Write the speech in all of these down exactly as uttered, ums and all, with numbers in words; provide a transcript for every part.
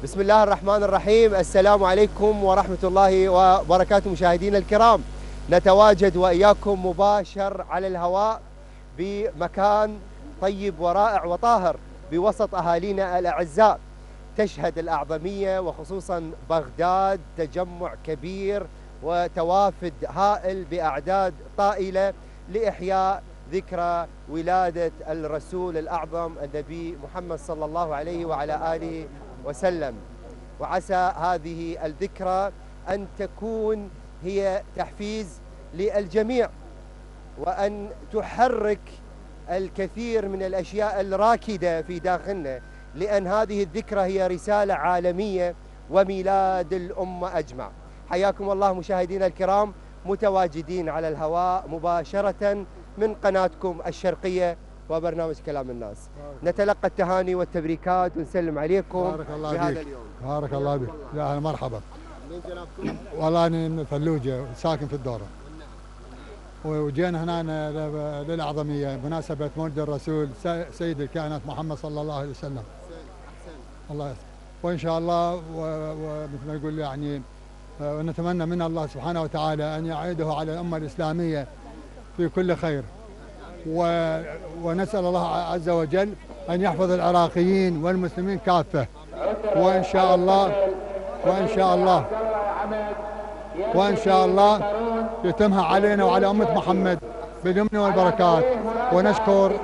بسم الله الرحمن الرحيم. السلام عليكم ورحمة الله وبركاته مشاهدينا الكرام. نتواجد وإياكم مباشر على الهواء بمكان طيب ورائع وطاهر بوسط أهالينا الأعزاء. تشهد الأعظمية وخصوصا بغداد تجمع كبير وتوافد هائل بأعداد طائلة لإحياء ذكرى ولادة الرسول الأعظم النبي محمد صلى الله عليه وعلى آله وسلم. وعسى هذه الذكرى أن تكون هي تحفيز للجميع وأن تحرك الكثير من الأشياء الراكدة في داخلنا، لأن هذه الذكرى هي رسالة عالمية وميلاد الأمة أجمع. حياكم الله مشاهدينا الكرام، متواجدين على الهواء مباشرة من قناتكم الشرقية وبرنامج كلام الناس. نتلقى التهاني والتبريكات ونسلم عليكم بارك الله بهذا بيك. اليوم. بارك الله بك. يا أهلا مرحبا. من جنابكم؟ والله أنا من فلوجة ساكن في الدورة، وجينا هنا للأعظمية بمناسبة مولد الرسول سيد الكائنات محمد صلى الله عليه وسلم. الله يسلمك. وإن شاء الله ومثل ما يقول يعني ونتمنى من الله سبحانه وتعالى أن يعيده على الأمة الإسلامية في كل خير، و... ونسأل الله عز وجل أن يحفظ العراقيين والمسلمين كافة، وإن شاء الله وإن شاء الله وإن شاء الله يتمها علينا وعلى أمة محمد باليمن والبركات. ونشكر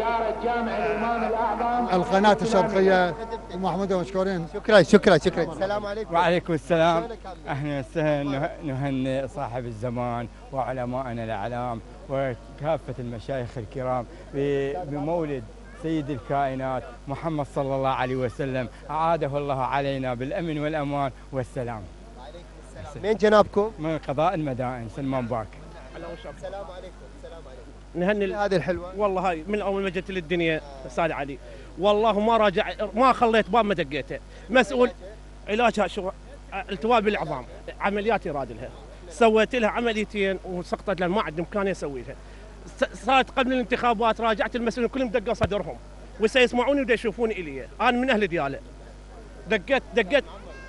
القناة الشرقية محمود ومشكورين. شكرا شكرا شكرا. السلام عليكم. وعليكم السلام. اهلا وسهلا. نهنئ صاحب الزمان وعلمائنا الاعلام وكافه المشايخ الكرام بمولد سيد الكائنات محمد صلى الله عليه وسلم، اعاده الله علينا بالامن والامان والسلام. وعليكم السلام. من جنابكم؟ من قضاء المدائن سلمان باك. السلام عليكم. السلام عليكم. نهني هذه الحلوه والله هاي من اول ما جت للدنيا استاذ علي، والله ما راجع ما خليت باب ما دقيته. مسؤول علاجها شو التواء بالعظام، عمليات يراد لها، سويت لها عمليتين وسقطت لان ما عندي امكانيه اسوي لها. صارت قبل الانتخابات راجعت المسؤولين كلهم دقوا صدرهم وسيسمعوني ودا يشوفوني الي، انا من اهل دياله. دقيت دقيت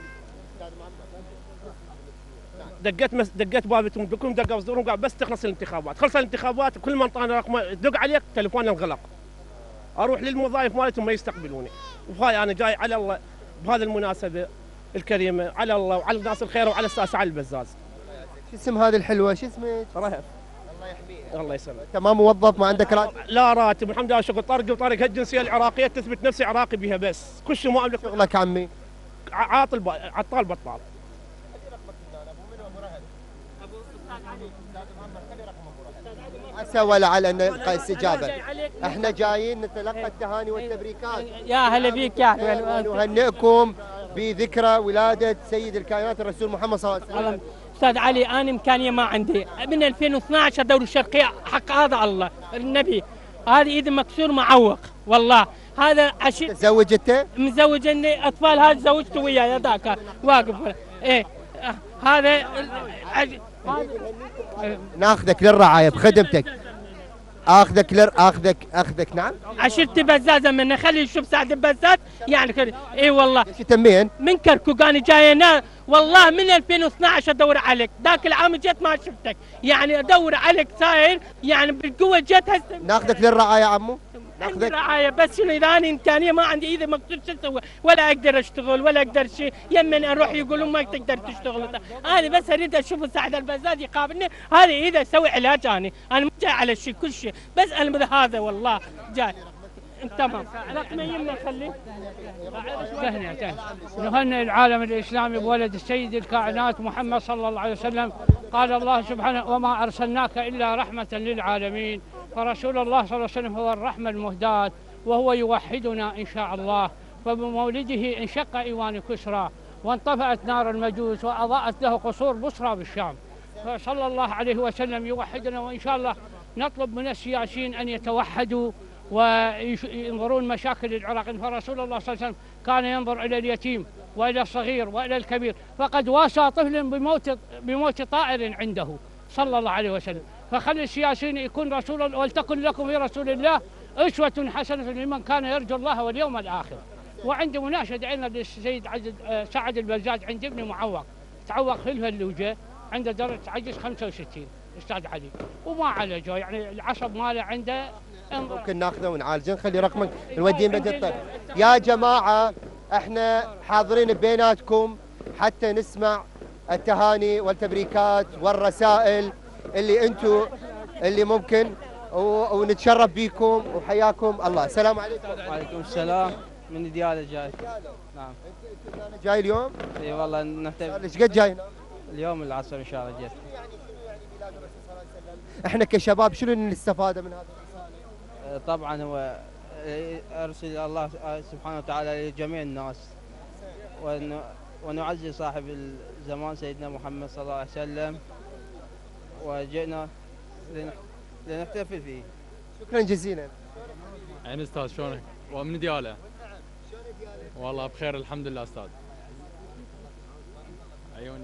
دقيت مس دقيت بابتهم كلهم دقوا صدورهم قاعد بس تخلص الانتخابات. خلص الانتخابات كل ما انطاني رقم دق عليك تليفوني انغلق، اروح للوظائف مالتهم ما يستقبلوني. وهاي انا جاي على الله بهذه المناسبه الكريمه على الله وعلى الناس الخير وعلى الساسه على البزاز. شو اسم هذه الحلوه؟ شو اسمك؟ رهف. الله يحميها. الله يسلمك. انت ما موظف؟ ما عندك راتب؟ لا راتب الحمد لله. شغل طارق وطارق هالجنسيه العراقيه تثبت نفسي عراقي بها بس، كل شيء ما املك. شغلك عمي؟ عاطل عطال بطال. عسى ولعل ان نلقى استجابه. احنا جايين نتلقى التهاني والتبريكات. يا هلا بيك يا اهلا. نهنئكم بذكرى ولاده سيد الكائنات الرسول محمد صلى الله عليه وسلم. استاذ علي انا امكانيه ما عندي من ألفين واثنعش الدوله الشرقيه حق هذا الله النبي، هذه ايد مكسور معوق والله. هذا عشي تزوج انت؟ مزوج اني اطفال هذا زوجته وياي ذاك واقف. ايه هذا ناخذك للرعايه بخدمتك. اخذك لر اخذك اخذك نعم. عشرتي بزازه منه خلي يشوف سعد البزاز يعني خلي. اي والله. ايش تمين؟ من كركوك انا جاي هنا والله من ألفين واثنعش ادور عليك، ذاك العام جيت ما شفتك، يعني ادور عليك صاير يعني بالقوه جيت هسه. ناخذك للرعايه عمو؟ عندي رعايه بس شنو اذا انا امكانيه ما عندي اذا مكتوب شو اسوي؟ ولا اقدر اشتغل ولا اقدر شيء، يمن اروح يقولون ما تقدر تشتغل. انا بس اريد اشوف سعد البزاز يقابلني، هذه اذا اسوي علاج انا، انا مو جاي على شيء كل شيء، بس انا هذا والله جاي. تمام. رقمي يمنا خليه. تهنئة تهنئة. نهنئ العالم الإسلامي بولد السيد الكائنات محمد صلى الله عليه وسلم. قال الله سبحانه وما أرسلناك إلا رحمة للعالمين، فرسول الله صلى الله عليه وسلم هو الرحمة المهداة وهو يوحدنا إن شاء الله. فبمولده انشق إيوان كسرى وانطفأت نار المجوس وأضاءت له قصور بصرى بالشام، فصلى الله عليه وسلم يوحدنا. وإن شاء الله نطلب من السياسيين أن يتوحدوا وينظرون مشاكل العراق، فرسول الله صلى الله عليه وسلم كان ينظر إلى اليتيم وإلى الصغير وإلى الكبير، فقد واسى طفل بموت بموت طائر عنده صلى الله عليه وسلم. فخلي السياسيين يكون رسول، ولتكن لكم في رسول الله أسوة حسنة لمن كان يرجو الله واليوم الآخر. وعندي مناشد عندنا للسيد عزيز سعد البزاز، عند ابني معوق تعوق في الهلوجه، عنده درجه عجز خمسة وستين استاذ علي، وما عالجه، يعني العصب ماله عنده. ممكن ناخذه ونعالجه، نخلي رقمك نوديه بيت الطب. يا جماعه احنا حاضرين بيناتكم حتى نسمع التهاني والتبريكات والرسائل اللي انتم اللي ممكن، ونتشرف بكم وحياكم الله. السلام عليكم. وعليكم السلام. من ديالة جاي. نعم. انت جاي اليوم؟ اي والله نهتم. ايش قد جاي؟ اليوم العصر ان شاء الله جيت. احنا كشباب شنو نستفاده من هذا الرسالة؟ طبعا هو ارسل الله سبحانه وتعالى لجميع الناس، ونعزي صاحب الزمان سيدنا محمد صلى الله عليه وسلم، وجئنا لنحتفل فيه. شكرا جزيلا. عين استاذ شلونك؟ ومن دياله. والله بخير الحمد لله استاذ. عيون.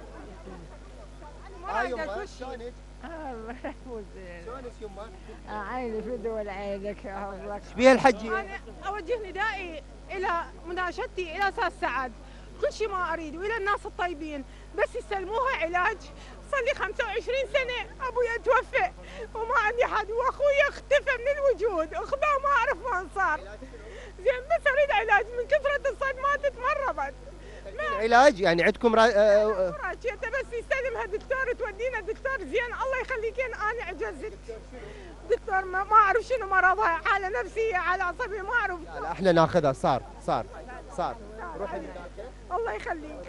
ايوه شلونك؟ الله يحفظك. شلونك يمه؟ عيني في دول عينك يا الله. ايش بيها الحجيه؟ انا اوجه ندائي الى مناشدتي الى استاذ سعد، كل شيء ما اريد، والى الناس الطيبين بس يسلموها علاج. صار لي خمسة وعشرين سنه ابويا توفى وما عندي حد، واخويا اختفى من الوجود، اخذوه ما اعرف وين صار. زين بس اريد علاج، من كثره الصدمات تمرضت. علاج يعني عندكم را... آه... انت بس يستلمها دكتور تودينا دكتور زين. الله يخليكين انا عجزت دكتور، ما, ما اعرف شنو مرضها، حاله نفسيه حاله عصبيه ما اعرف. لا احنا ناخذها. صار صار صار روحي. الله يخليك.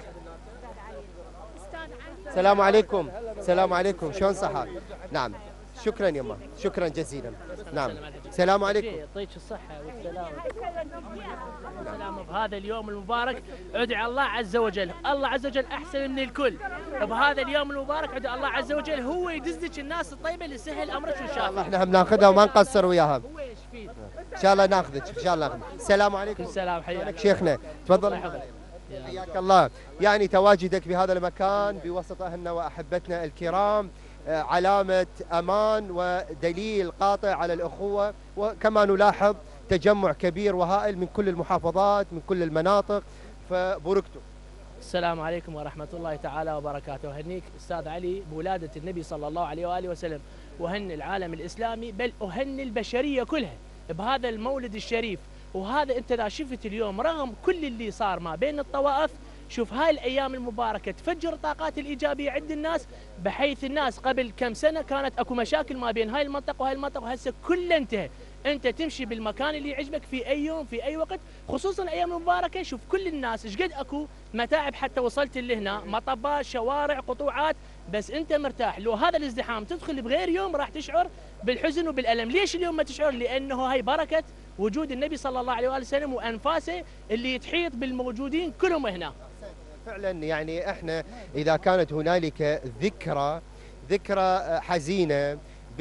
السلام عليكم. السلام عليكم. شلون صحة؟ نعم شكرا يما، شكرا جزيلا. نعم السلام عليكم. يعطيك الصحة والسلامة والسلامة بهذا اليوم المبارك. ادعي الله عز وجل، الله عز وجل أحسن من الكل. بهذا اليوم المبارك ادعي الله عز وجل هو يدزلك الناس الطيبة اللي سهل أمرك وإن شاء الله. احنا هم ناخذها وما نقصر وياها. إن شاء الله ناخذك إن شاء الله. السلام عليكم. السلام حياك شيخنا تفضل. حياك الله. يعني تواجدك بهذا المكان بوسط أهلنا وأحبتنا الكرام علامة أمان ودليل قاطع على الأخوة، وكما نلاحظ تجمع كبير وهائل من كل المحافظات من كل المناطق، فبركتم. السلام عليكم ورحمة الله تعالى وبركاته. هنيك أستاذ علي بولادة النبي صلى الله عليه وآله وسلم، وهن العالم الإسلامي بل وهن البشرية كلها بهذا المولد الشريف. وهذا أنت إذا شفت اليوم رغم كل اللي صار ما بين الطوائف، شوف هاي الأيام المباركة تفجر الطاقات الإيجابية عند الناس، بحيث الناس قبل كم سنة كانت أكو مشاكل ما بين هاي المنطقة وهاي المنطقة، وهسه كله انتهى. أنت تمشي بالمكان اللي يعجبك في أي يوم في أي وقت، خصوصا الأيام المباركة. شوف كل الناس إيش قد أكو متاعب، حتى وصلت لهنا مطبات شوارع قطوعات، بس أنت مرتاح. لو هذا الازدحام تدخل بغير يوم راح تشعر بالحزن وبالألم. ليش اليوم ما تشعر؟ لأنه هاي بركة وجود النبي صلى الله عليه وآله وسلم وأنفاسه اللي تحيط بالموجودين كلهم هنا. فعلا يعني احنا اذا كانت هنالك ذكرى ذكرى حزينه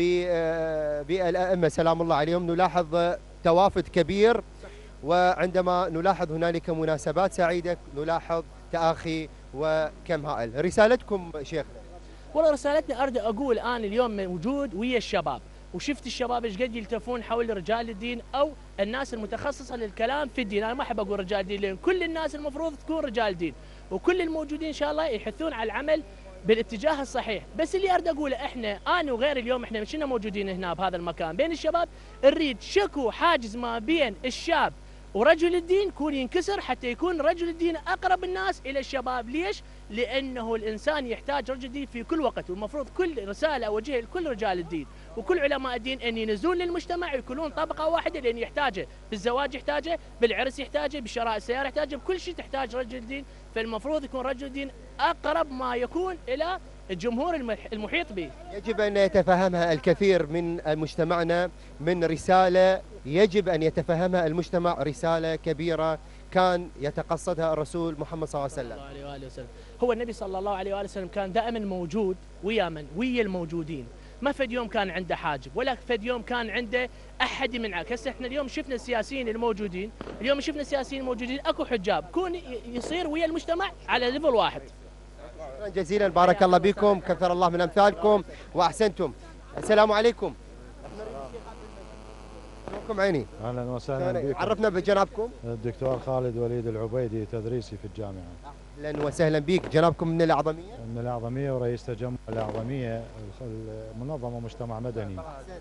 بالائمه سلام الله عليهم، نلاحظ توافد كبير، وعندما نلاحظ هنالك مناسبات سعيده نلاحظ تآخي وكم هائل. رسالتكم شيخ؟ والله رسالتنا اريد اقول انا اليوم موجود ويا الشباب، وشفت الشباب ايش قد يلتفون حول رجال الدين او الناس المتخصصه للكلام في الدين. انا ما احب اقول رجال الدين لان كل الناس المفروض تكون رجال دين، وكل الموجودين ان شاء الله يحثون على العمل بالاتجاه الصحيح. بس اللي اريد اقوله احنا انا وغير اليوم احنا مشينا موجودين هنا بهذا المكان بين الشباب، نريد شكو حاجز ما بين الشاب ورجل الدين يكون ينكسر، حتى يكون رجل الدين اقرب الناس الى الشباب. ليش؟ لانه الانسان يحتاج رجل الدين في كل وقت، والمفروض كل رساله اوجهها لكل رجال الدين وكل علماء الدين ان ينزلون للمجتمع ويكونون طبقه واحده، لان يحتاجه بالزواج يحتاجه، بالعرس يحتاجه، بشراء السياره يحتاجه، بكل شيء تحتاج رجل الدين. فالمفروض يكون رجل الدين اقرب ما يكون الى الجمهور المحيط به. يجب ان يتفهمها الكثير من مجتمعنا من رساله يجب ان يتفهمها المجتمع، رساله كبيره كان يتقصدها الرسول محمد صلى الله عليه وسلم. الله عليه وسلم. هو النبي صلى الله عليه وآله وسلم كان دائما موجود ويا من؟ ويا الموجودين. ما فد يوم كان عنده حاجب ولا فد يوم كان عنده احد يمنعك. هسه احنا اليوم شفنا السياسيين الموجودين، اليوم شفنا السياسيين الموجودين اكو حجاب، كون يصير ويا المجتمع على ليفل واحد. شكرا جزيلا، بارك الله بكم، كثر الله من امثالكم واحسنتم. السلام عليكم. شلونكم عيني؟ اهلا وسهلا بكم. عرفنا بجنابكم. الدكتور خالد وليد العبيدي، تدريسي في الجامعه. اهلا وسهلا بك. جنابكم من الاعظميه؟ من الاعظميه ورئيس تجمع الاعظميه، منظمه مجتمع مدني.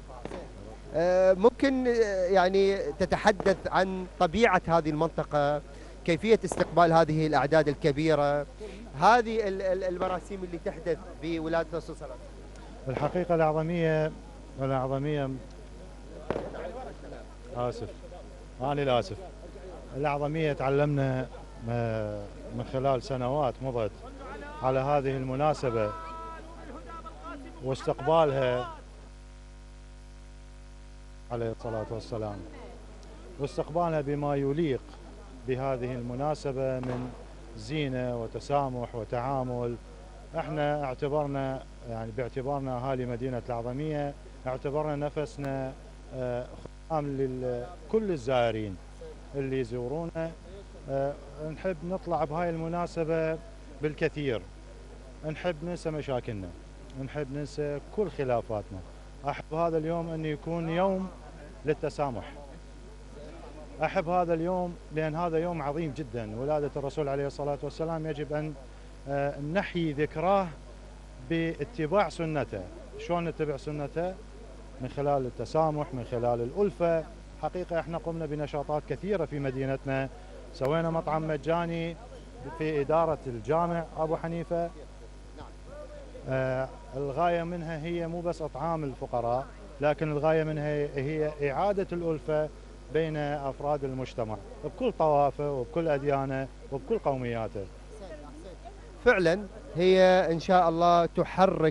ممكن يعني تتحدث عن طبيعه هذه المنطقه، كيفيه استقبال هذه الاعداد الكبيره، هذه المراسيم اللي تحدث بولاده الرسول صلى الله عليه وسلم؟ الحقيقه الاعظميه الاعظميه آسف أنا الآسف الأعظمية تعلمنا من خلال سنوات مضت على هذه المناسبة واستقبالها عليه الصلاة والسلام، واستقبالها بما يليق بهذه المناسبة من زينة وتسامح وتعامل. احنا اعتبرنا يعني باعتبارنا أهالي مدينة الأعظمية اعتبرنا نفسنا لكل الزائرين اللي يزورونا. أه نحب نطلع بهاي المناسبة بالكثير، نحب ننسى مشاكلنا، نحب ننسى كل خلافاتنا. أحب هذا اليوم أن يكون يوم للتسامح، أحب هذا اليوم لأن هذا يوم عظيم جدا، ولادة الرسول عليه الصلاة والسلام يجب أن أه نحيي ذكراه باتباع سنته. شلون نتبع سنته؟ من خلال التسامح، من خلال الألفة. حقيقة احنا قمنا بنشاطات كثيرة في مدينتنا، سوينا مطعم مجاني في إدارة الجامع أبو حنيفة. آه الغاية منها هي مو بس إطعام الفقراء، لكن الغاية منها هي إعادة الألفة بين أفراد المجتمع بكل طوائفه وبكل أديانه وبكل قومياته. فعلا هي إن شاء الله تحرك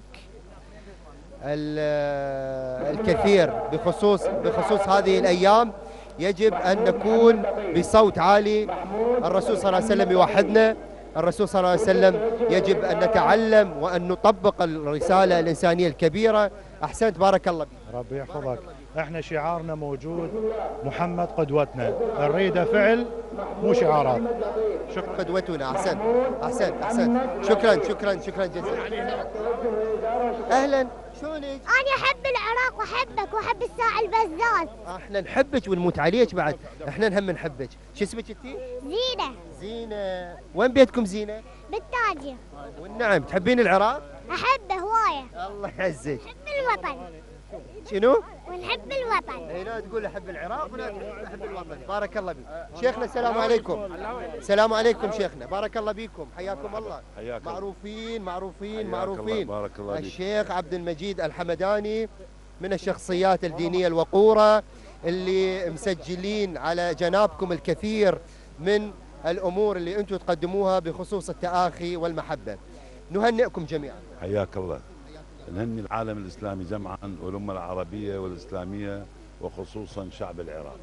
الكثير بخصوص بخصوص هذه الأيام. يجب أن نكون بصوت عالي. الرسول صلى الله عليه وسلم يوحدنا، الرسول صلى الله عليه وسلم يجب أن نتعلم وأن نطبق الرسالة الإنسانية الكبيرة. أحسنت، بارك الله فيك. ربي يحفظك. احنا شعارنا موجود، محمد قدوتنا، نريده فعل مو شعارات. شكرا قدوتنا. احسنت احسنت احسنت شكرا شكرا شكرا جزيلا. اهلا، شلونك؟ انا احب العراق واحبك واحب الساعة البزاز. احنا نحبك ونموت عليك بعد، احنا نهم نحبك. شو اسمك انتي؟ زينة. زينة. وين بيتكم زينة؟ بالتاجر. والنعم. تحبين العراق؟ احبه هواية. الله يعزك. احب الوطن. شنو؟ ونحب الوطن. هنا تقول احب العراق ولا احب الوطن. بارك الله بك. شيخنا السلام عليكم. السلام عليكم شيخنا، بارك الله بكم، حياكم الله. حياك. معروفين معروفين معروفين. بارك الله بك. الشيخ عبد المجيد الحمداني من الشخصيات الدينية الوقورة اللي مسجلين على جنابكم الكثير من الأمور اللي أنتم تقدموها بخصوص التآخي والمحبة. نهنئكم جميعا. حياك الله. نهني العالم الإسلامي جمعا والأمة العربية والإسلامية وخصوصا شعب العراق.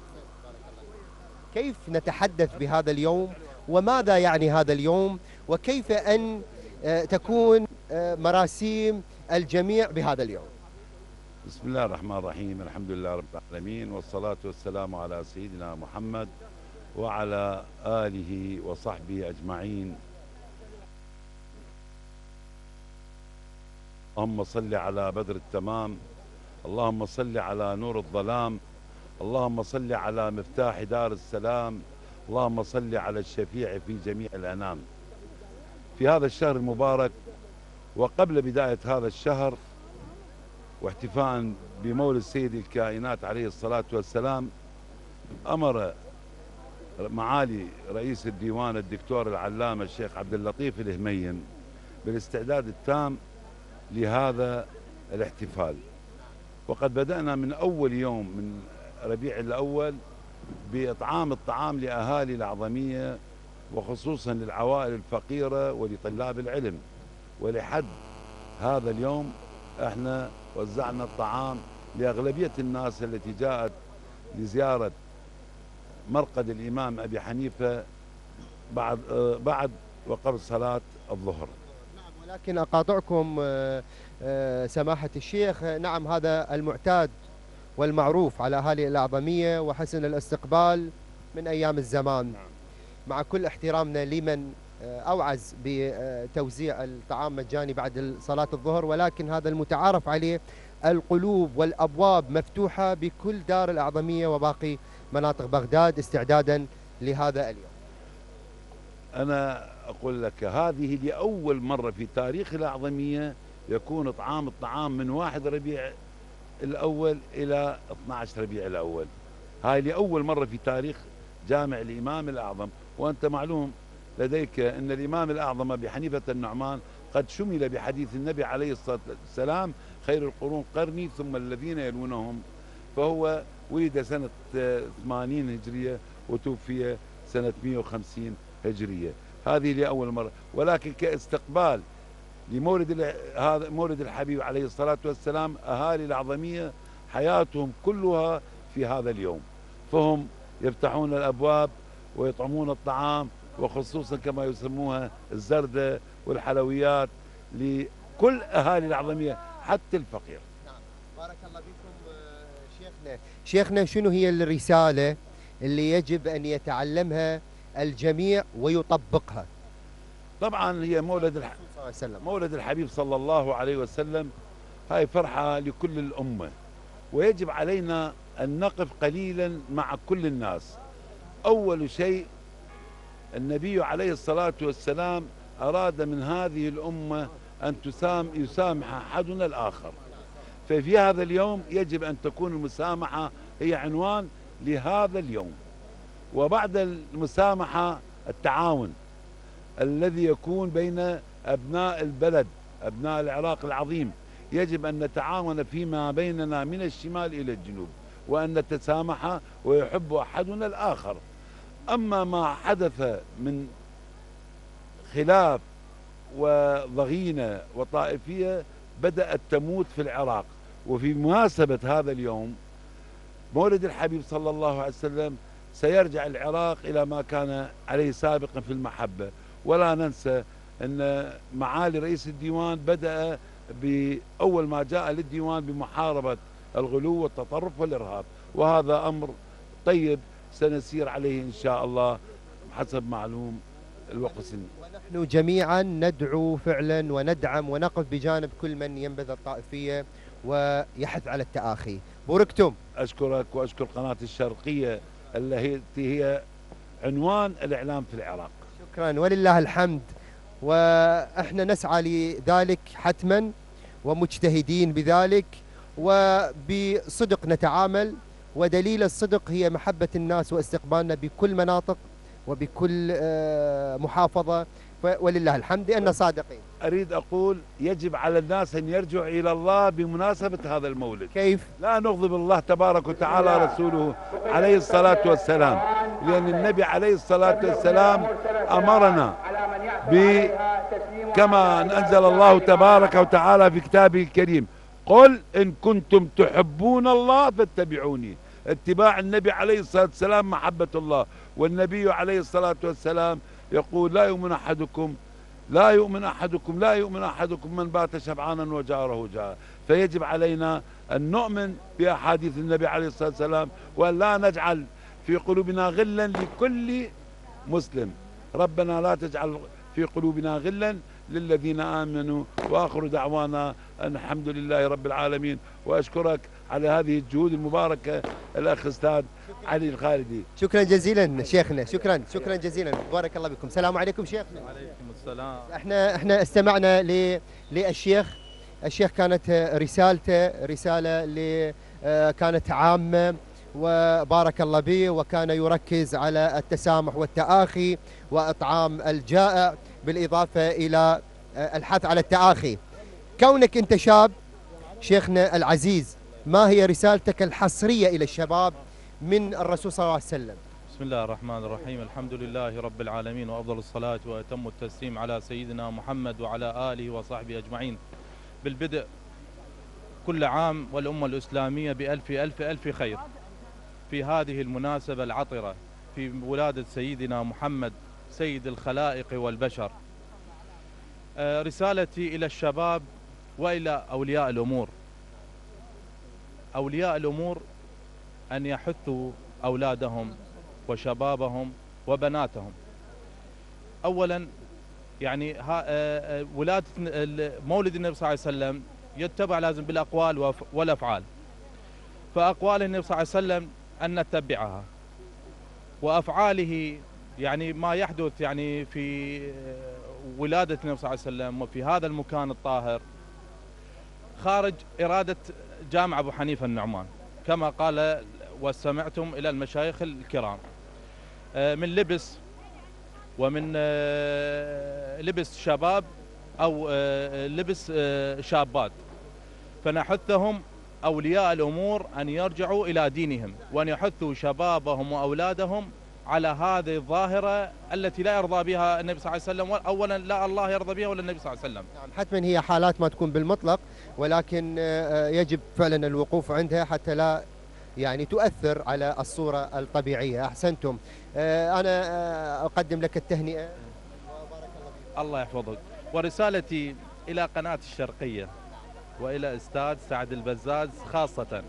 كيف نتحدث بهذا اليوم وماذا يعني هذا اليوم وكيف أن تكون مراسيم الجميع بهذا اليوم؟ بسم الله الرحمن الرحيم، الحمد لله رب العالمين، والصلاة والسلام على سيدنا محمد وعلى آله وصحبه أجمعين. اللهم صل على بدر التمام، اللهم صل على نور الظلام، اللهم صل على مفتاح دار السلام، اللهم صل على الشفيع في جميع الأنام. في هذا الشهر المبارك وقبل بداية هذا الشهر واحتفاء بمولد سيد الكائنات عليه الصلاة والسلام، أمر معالي رئيس الديوان الدكتور العلامة الشيخ عبد اللطيف الهمين بالاستعداد التام لهذا الاحتفال. وقد بدأنا من أول يوم من ربيع الأول بإطعام الطعام لأهالي الأعظمية وخصوصا للعوائل الفقيرة ولطلاب العلم. ولحد هذا اليوم احنا وزعنا الطعام لأغلبية الناس التي جاءت لزيارة مرقد الإمام أبي حنيفة بعد بعد وقبل صلاة الظهر. ولكن أقاطعكم سماحة الشيخ، نعم هذا المعتاد والمعروف على أهالي الأعظمية وحسن الاستقبال من أيام الزمان، مع كل احترامنا لمن أوعز بتوزيع الطعام مجاني بعد صلاة الظهر، ولكن هذا المتعارف عليه القلوب والأبواب مفتوحة بكل دار الأعظمية وباقي مناطق بغداد استعدادا لهذا اليوم. أنا أقول لك هذه لأول مرة في تاريخ الأعظمية يكون إطعام الطعام من واحد ربيع الأول إلى اثني عشر ربيع الأول. هاي لأول مرة في تاريخ جامع الإمام الأعظم. وأنت معلوم لديك أن الإمام الأعظم أبي حنيفة النعمان قد شمل بحديث النبي عليه الصلاة والسلام خير القرون قرني ثم الذين يلونهم، فهو ولد سنة ثمانين هجرية وتوفي سنة مئة وخمسين هجرية. هذه لأول مرة، ولكن كاستقبال لمولد هذا مولد الحبيب عليه الصلاة والسلام أهالي الأعظمية حياتهم كلها في هذا اليوم، فهم يفتحون الأبواب ويطعمون الطعام، وخصوصا كما يسموها الزردة والحلويات لكل أهالي الأعظمية حتى الفقير. نعم. بارك الله فيكم شيخنا. شيخنا، شنو هي الرسالة اللي يجب أن يتعلمها الجميع ويطبقها؟ طبعا هي مولد الح... مولد الحبيب صلى الله عليه وسلم، هاي فرحة لكل الأمة، ويجب علينا أن نقف قليلا مع كل الناس. أول شيء النبي عليه الصلاة والسلام أراد من هذه الأمة أن تسام يسامح أحدنا الآخر، ففي هذا اليوم يجب أن تكون المسامحة هي عنوان لهذا اليوم. وبعد المسامحة التعاون الذي يكون بين أبناء البلد أبناء العراق العظيم، يجب أن نتعاون فيما بيننا من الشمال إلى الجنوب، وأن نتسامح ويحب أحدنا الآخر. أما ما حدث من خلاف وضغينة وطائفية بدأت تموت في العراق. وفي مناسبة هذا اليوم مولد الحبيب صلى الله عليه وسلم سيرجع العراق إلى ما كان عليه سابقا في المحبة. ولا ننسى أن معالي رئيس الديوان بدأ بأول ما جاء للديوان بمحاربة الغلو والتطرف والإرهاب، وهذا أمر طيب سنسير عليه إن شاء الله حسب معلوم الوقت. ونحن جميعا ندعو فعلا وندعم ونقف بجانب كل من ينبذ الطائفية ويحث على التآخي. بوركتم. أشكرك وأشكر قناة الشرقية التي هي عنوان الإعلام في العراق. شكرا ولله الحمد، وإحنا نسعى لذلك حتما ومجتهدين بذلك، وبصدق نتعامل، ودليل الصدق هي محبة الناس واستقبالنا بكل مناطق وبكل محافظة، ولله الحمد أننا صادقين. أريد أقول يجب على الناس أن يرجعوا إلى الله بمناسبة هذا المولد. كيف؟ لا نغضب الله تبارك وتعالى رسوله عليه الصلاة والسلام، لأن النبي عليه الصلاة والسلام أمرنا ب كما أنزل الله تبارك وتعالى في كتابه الكريم: قل إن كنتم تحبون الله فاتبعوني. اتباع النبي عليه الصلاة والسلام محبة الله، والنبي عليه الصلاة والسلام يقول: لا يؤمن أحدكم لا يؤمن أحدكم لا يؤمن أحدكم من بات شبعانا وجاره جاء. فيجب علينا أن نؤمن بأحاديث النبي عليه الصلاة والسلام، وأن لا نجعل في قلوبنا غلا لكل مسلم. ربنا لا تجعل في قلوبنا غلا للذين آمنوا. وآخر دعوانا أن الحمد لله رب العالمين. وأشكرك على هذه الجهود المباركة الأخ أستاذ علي الخالدي. شكرا جزيلا شيخنا، شكرا شكرا جزيلا، بارك الله بكم. السلام عليكم شيخنا. وعليكم السلام. احنا احنا استمعنا للشيخ، الشيخ كانت رسالته رسالة ل كانت عامة وبارك الله به، وكان يركز على التسامح والتآخي وإطعام الجائع، بالإضافة إلى الحث على التآخي. كونك أنت شاب شيخنا العزيز، ما هي رسالتك الحصرية إلى الشباب من الرسول صلى الله عليه وسلم؟ بسم الله الرحمن الرحيم. الحمد لله رب العالمين، وأفضل الصلاة وأتم التسليم على سيدنا محمد وعلى آله وصحبه أجمعين. بالبدء كل عام والأمة الإسلامية بألف ألف ألف خير في هذه المناسبة العطرة في ولادة سيدنا محمد سيد الخلائق والبشر. رسالتي إلى الشباب وإلى أولياء الأمور، أولياء الأمور أن يحثوا أولادهم وشبابهم وبناتهم. أولا يعني ولادة مولد النبي صلى الله عليه وسلم يتبع لازم بالأقوال والأفعال. فأقوال النبي صلى الله عليه وسلم أن نتبعها، وأفعاله يعني ما يحدث يعني في ولادة النبي صلى الله عليه وسلم وفي هذا المكان الطاهر خارج إرادة جامع أبو حنيفة النعمان كما قال وسمعتم إلى المشايخ الكرام، من لبس ومن لبس شباب أو لبس شابات. فنحثهم أولياء الأمور أن يرجعوا إلى دينهم وأن يحثوا شبابهم وأولادهم على هذه الظاهرة التي لا يرضى بها النبي صلى الله عليه وسلم، أولا لا الله يرضى بها ولا النبي صلى الله عليه وسلم. نعم، حتما هي حالات ما تكون بالمطلق، ولكن يجب فعلا الوقوف عندها حتى لا يعني تؤثر على الصورة الطبيعية. أحسنتم. أنا أقدم لك التهنئة. الله يحفظك. ورسالتي إلى قناة الشرقية وإلى أستاذ سعد البزاز خاصة،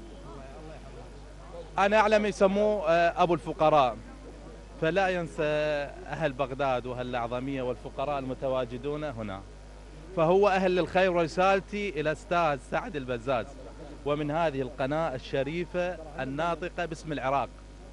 أنا أعلم يسموه أبو الفقراء، فلا ينسى أهل بغداد وأهل الأعظمية والفقراء المتواجدون هنا، فهو أهل الخير. ورسالتي إلى أستاذ سعد البزاز ومن هذه القناة الشريفة الناطقة باسم العراق.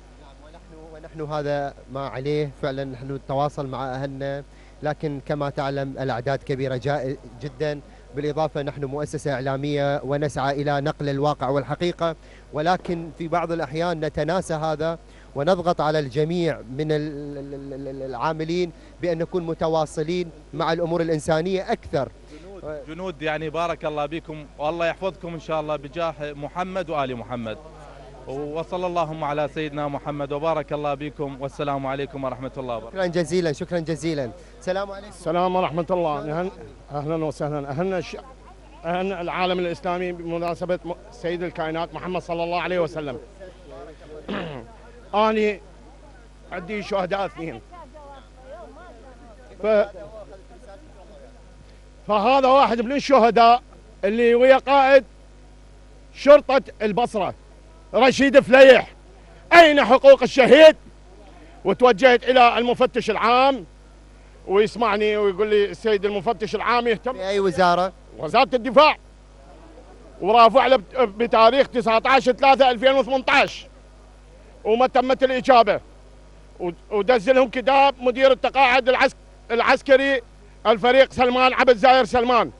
ونحن هذا ما عليه فعلا، نحن نتواصل مع أهلنا، لكن كما تعلم الأعداد كبيرة جدا، بالإضافة نحن مؤسسة إعلامية ونسعى إلى نقل الواقع والحقيقة، ولكن في بعض الأحيان نتناسى هذا ونضغط على الجميع من العاملين بأن نكون متواصلين مع الأمور الإنسانية أكثر. جنود, جنود يعني بارك الله بكم والله يحفظكم إن شاء الله بجاه محمد وآل محمد، وصلى اللهم على سيدنا محمد وبارك الله بكم، والسلام عليكم ورحمة الله وبركاته. شكرا جزيلا، شكرا جزيلا. السلام عليكم. السلام ورحمة الله. أهلا وسهلا. أهلنا الش... أهلنا العالم الإسلامي بمناسبة سيد الكائنات محمد صلى الله عليه وسلم. أنا عندي شهداء اثنين، ف... فهذا واحد من الشهداء اللي ويا قائد شرطة البصرة رشيد فليح. أين حقوق الشهيد؟ وتوجهت إلى المفتش العام ويسمعني ويقول لي السيد المفتش العام يهتم. في أي وزارة؟ وزارة الدفاع، ورافع له بتاريخ تسعة عشر ثلاثة ألفين وثمانية عشر وما تمت الإجابة، ودز لهم كتاب مدير التقاعد العسكري الفريق سلمان عبد زاير سلمان.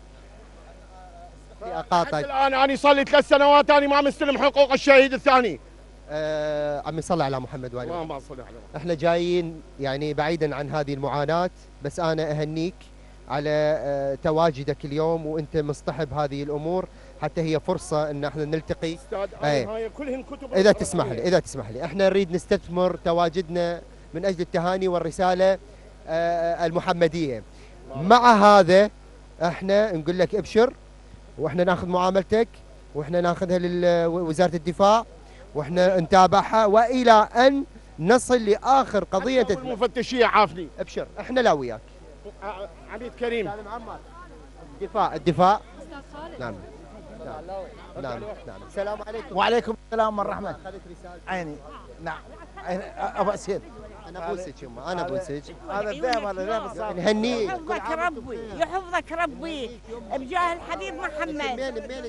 حتى الآن أنا صار لي ثلاث سنوات أنا ما مستلم حقوق الشهيد الثاني. أه عمي صلى على محمد وآله. اللهم صل على محمد. احنا جايين يعني بعيدا عن هذه المعاناة، بس أنا أهنيك على أه تواجدك اليوم وأنت مصطحب هذه الأمور، حتى هي فرصة أن احنا نلتقي. أستاذ هاي كلهن كتب. إذا تسمح لي إذا تسمح لي احنا نريد نستثمر تواجدنا من أجل التهاني والرسالة أه المحمدية. مع هذا احنا نقول لك ابشر، واحنا ناخذ معاملتك واحنا ناخذها لوزارة الدفاع واحنا نتابعها والى ان نصل لاخر قضية المفتشية. عافني ابشر، احنا لا وياك. عميد كريم الدفاع الدفاع نعم نعم نعم نعم. السلام عليكم. وعليكم السلام والرحمة. عيني نعم ابو اسيد. انا بوسك يما، انا بوسك. هذا الذهب هذا الذهب الصافي. نهنيك. يحفظك ربي يحفظك ربي بجاه الحبيب محمد. منين منين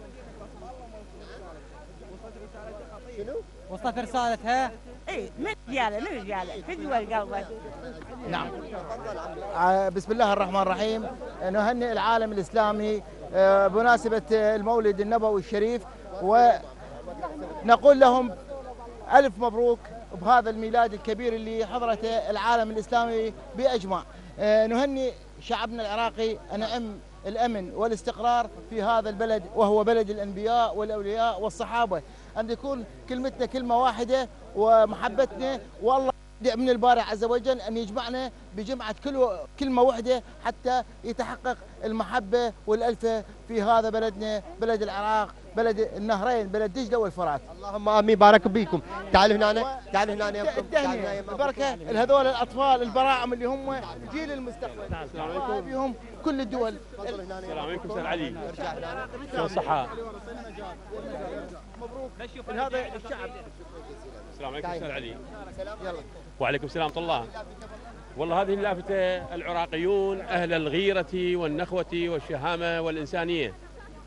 شنو؟ وصلت رسالتها؟ اي من رجاله من رجاله في دول قلبك. نعم. بسم الله الرحمن الرحيم. نهنئ العالم الاسلامي بمناسبة المولد النبوي الشريف، ونقول لهم ألف مبروك بهذا الميلاد الكبير اللي حضرته العالم الإسلامي بأجمع. نهني شعبنا العراقي أنعم الأمن والاستقرار في هذا البلد، وهو بلد الأنبياء والأولياء والصحابة، أن تكون كلمتنا كلمة واحدة ومحبتنا، والله من الباري عز وجل أن يجمعنا بجمعة كل كلمة واحدة حتى يتحقق المحبة والألفة في هذا بلدنا، بلد العراق، بلد النهرين، بلد دجلة والفرات. اللهم آمين. بارك بيكم. تعالوا هنا، تعالوا هنا يا التهنئة البركة لهذول الأطفال البراعم اللي هم جيل المستقبل. السلام عليكم. فيهم كل الدول. السلام عليكم استاذ علي. شو الصحة؟ مبروك لهذا الشعب. السلام عليكم استاذ علي. وعليكم السلام ورحمة الله. والله هذه اللافتة العراقيون أهل الغيرة والنخوة والشهامة والإنسانية،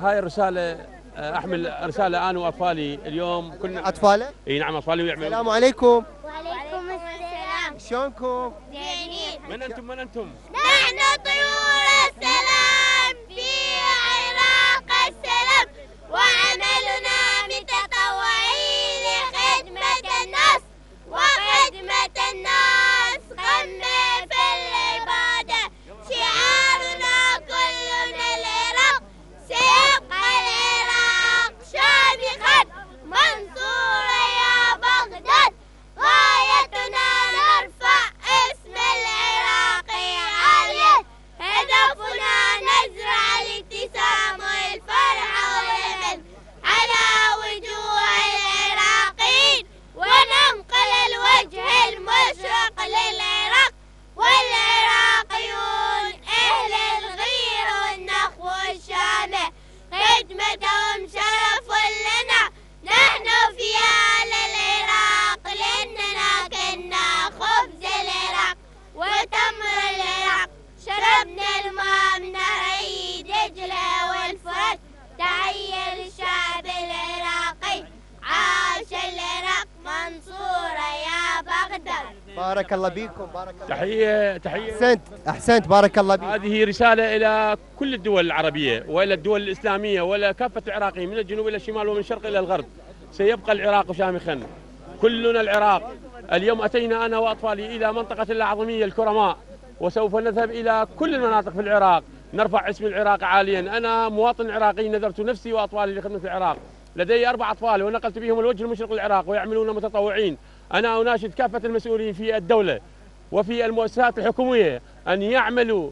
هاي الرساله احمل رساله انا واطفالي اليوم. كنا اطفالك؟ اي نعم اطفالي ويعملوا. السلام عليكم. وعليكم السلام. شلونكم؟ زينين. من انتم من انتم؟ نحن طيور السلام في عراق السلام، وعملنا متطوعين لخدمة الناس، وخدمة الناس قمة في العبادة. شعارنا كلنا العراق، سيبقى العراق شامخا منصورا يا بغداد. غايتنا نرفع اسم العراق عاليا، هدفنا نزرع الابتسام والفرح والامل على وجوه العراقيين، وننقل الوجه المشرق للعراق. والعراقيون اهل الغير والنخوة والشامة، خدمتهم شرف لنا. نحن في اهل العراق لاننا كنا خبز العراق وتمر العراق. شربنا الماء من ري دجلة والفرات. تحية للشعب العراقي، عاش العراق منصورة يا بغداد. بارك الله بيكم. بارك الله. تحيه تحيه. احسنت احسنت بارك الله بيك. هذه رساله الى كل الدول العربيه والى الدول الاسلاميه والى كافه العراقيين من الجنوب الى الشمال ومن الشرق الى الغرب. سيبقى العراق شامخا، كلنا العراق. اليوم اتينا انا واطفالي الى منطقه الاعظميه الكرماء، وسوف نذهب الى كل المناطق في العراق نرفع اسم العراق عاليا. انا مواطن عراقي نذرت نفسي واطفالي لخدمه العراق. لدي اربع اطفال ونقلت بهم الوجه المشرق للعراق ويعملون متطوعين. انا اناشد كافه المسؤولين في الدوله وفي المؤسسات الحكوميه ان يعملوا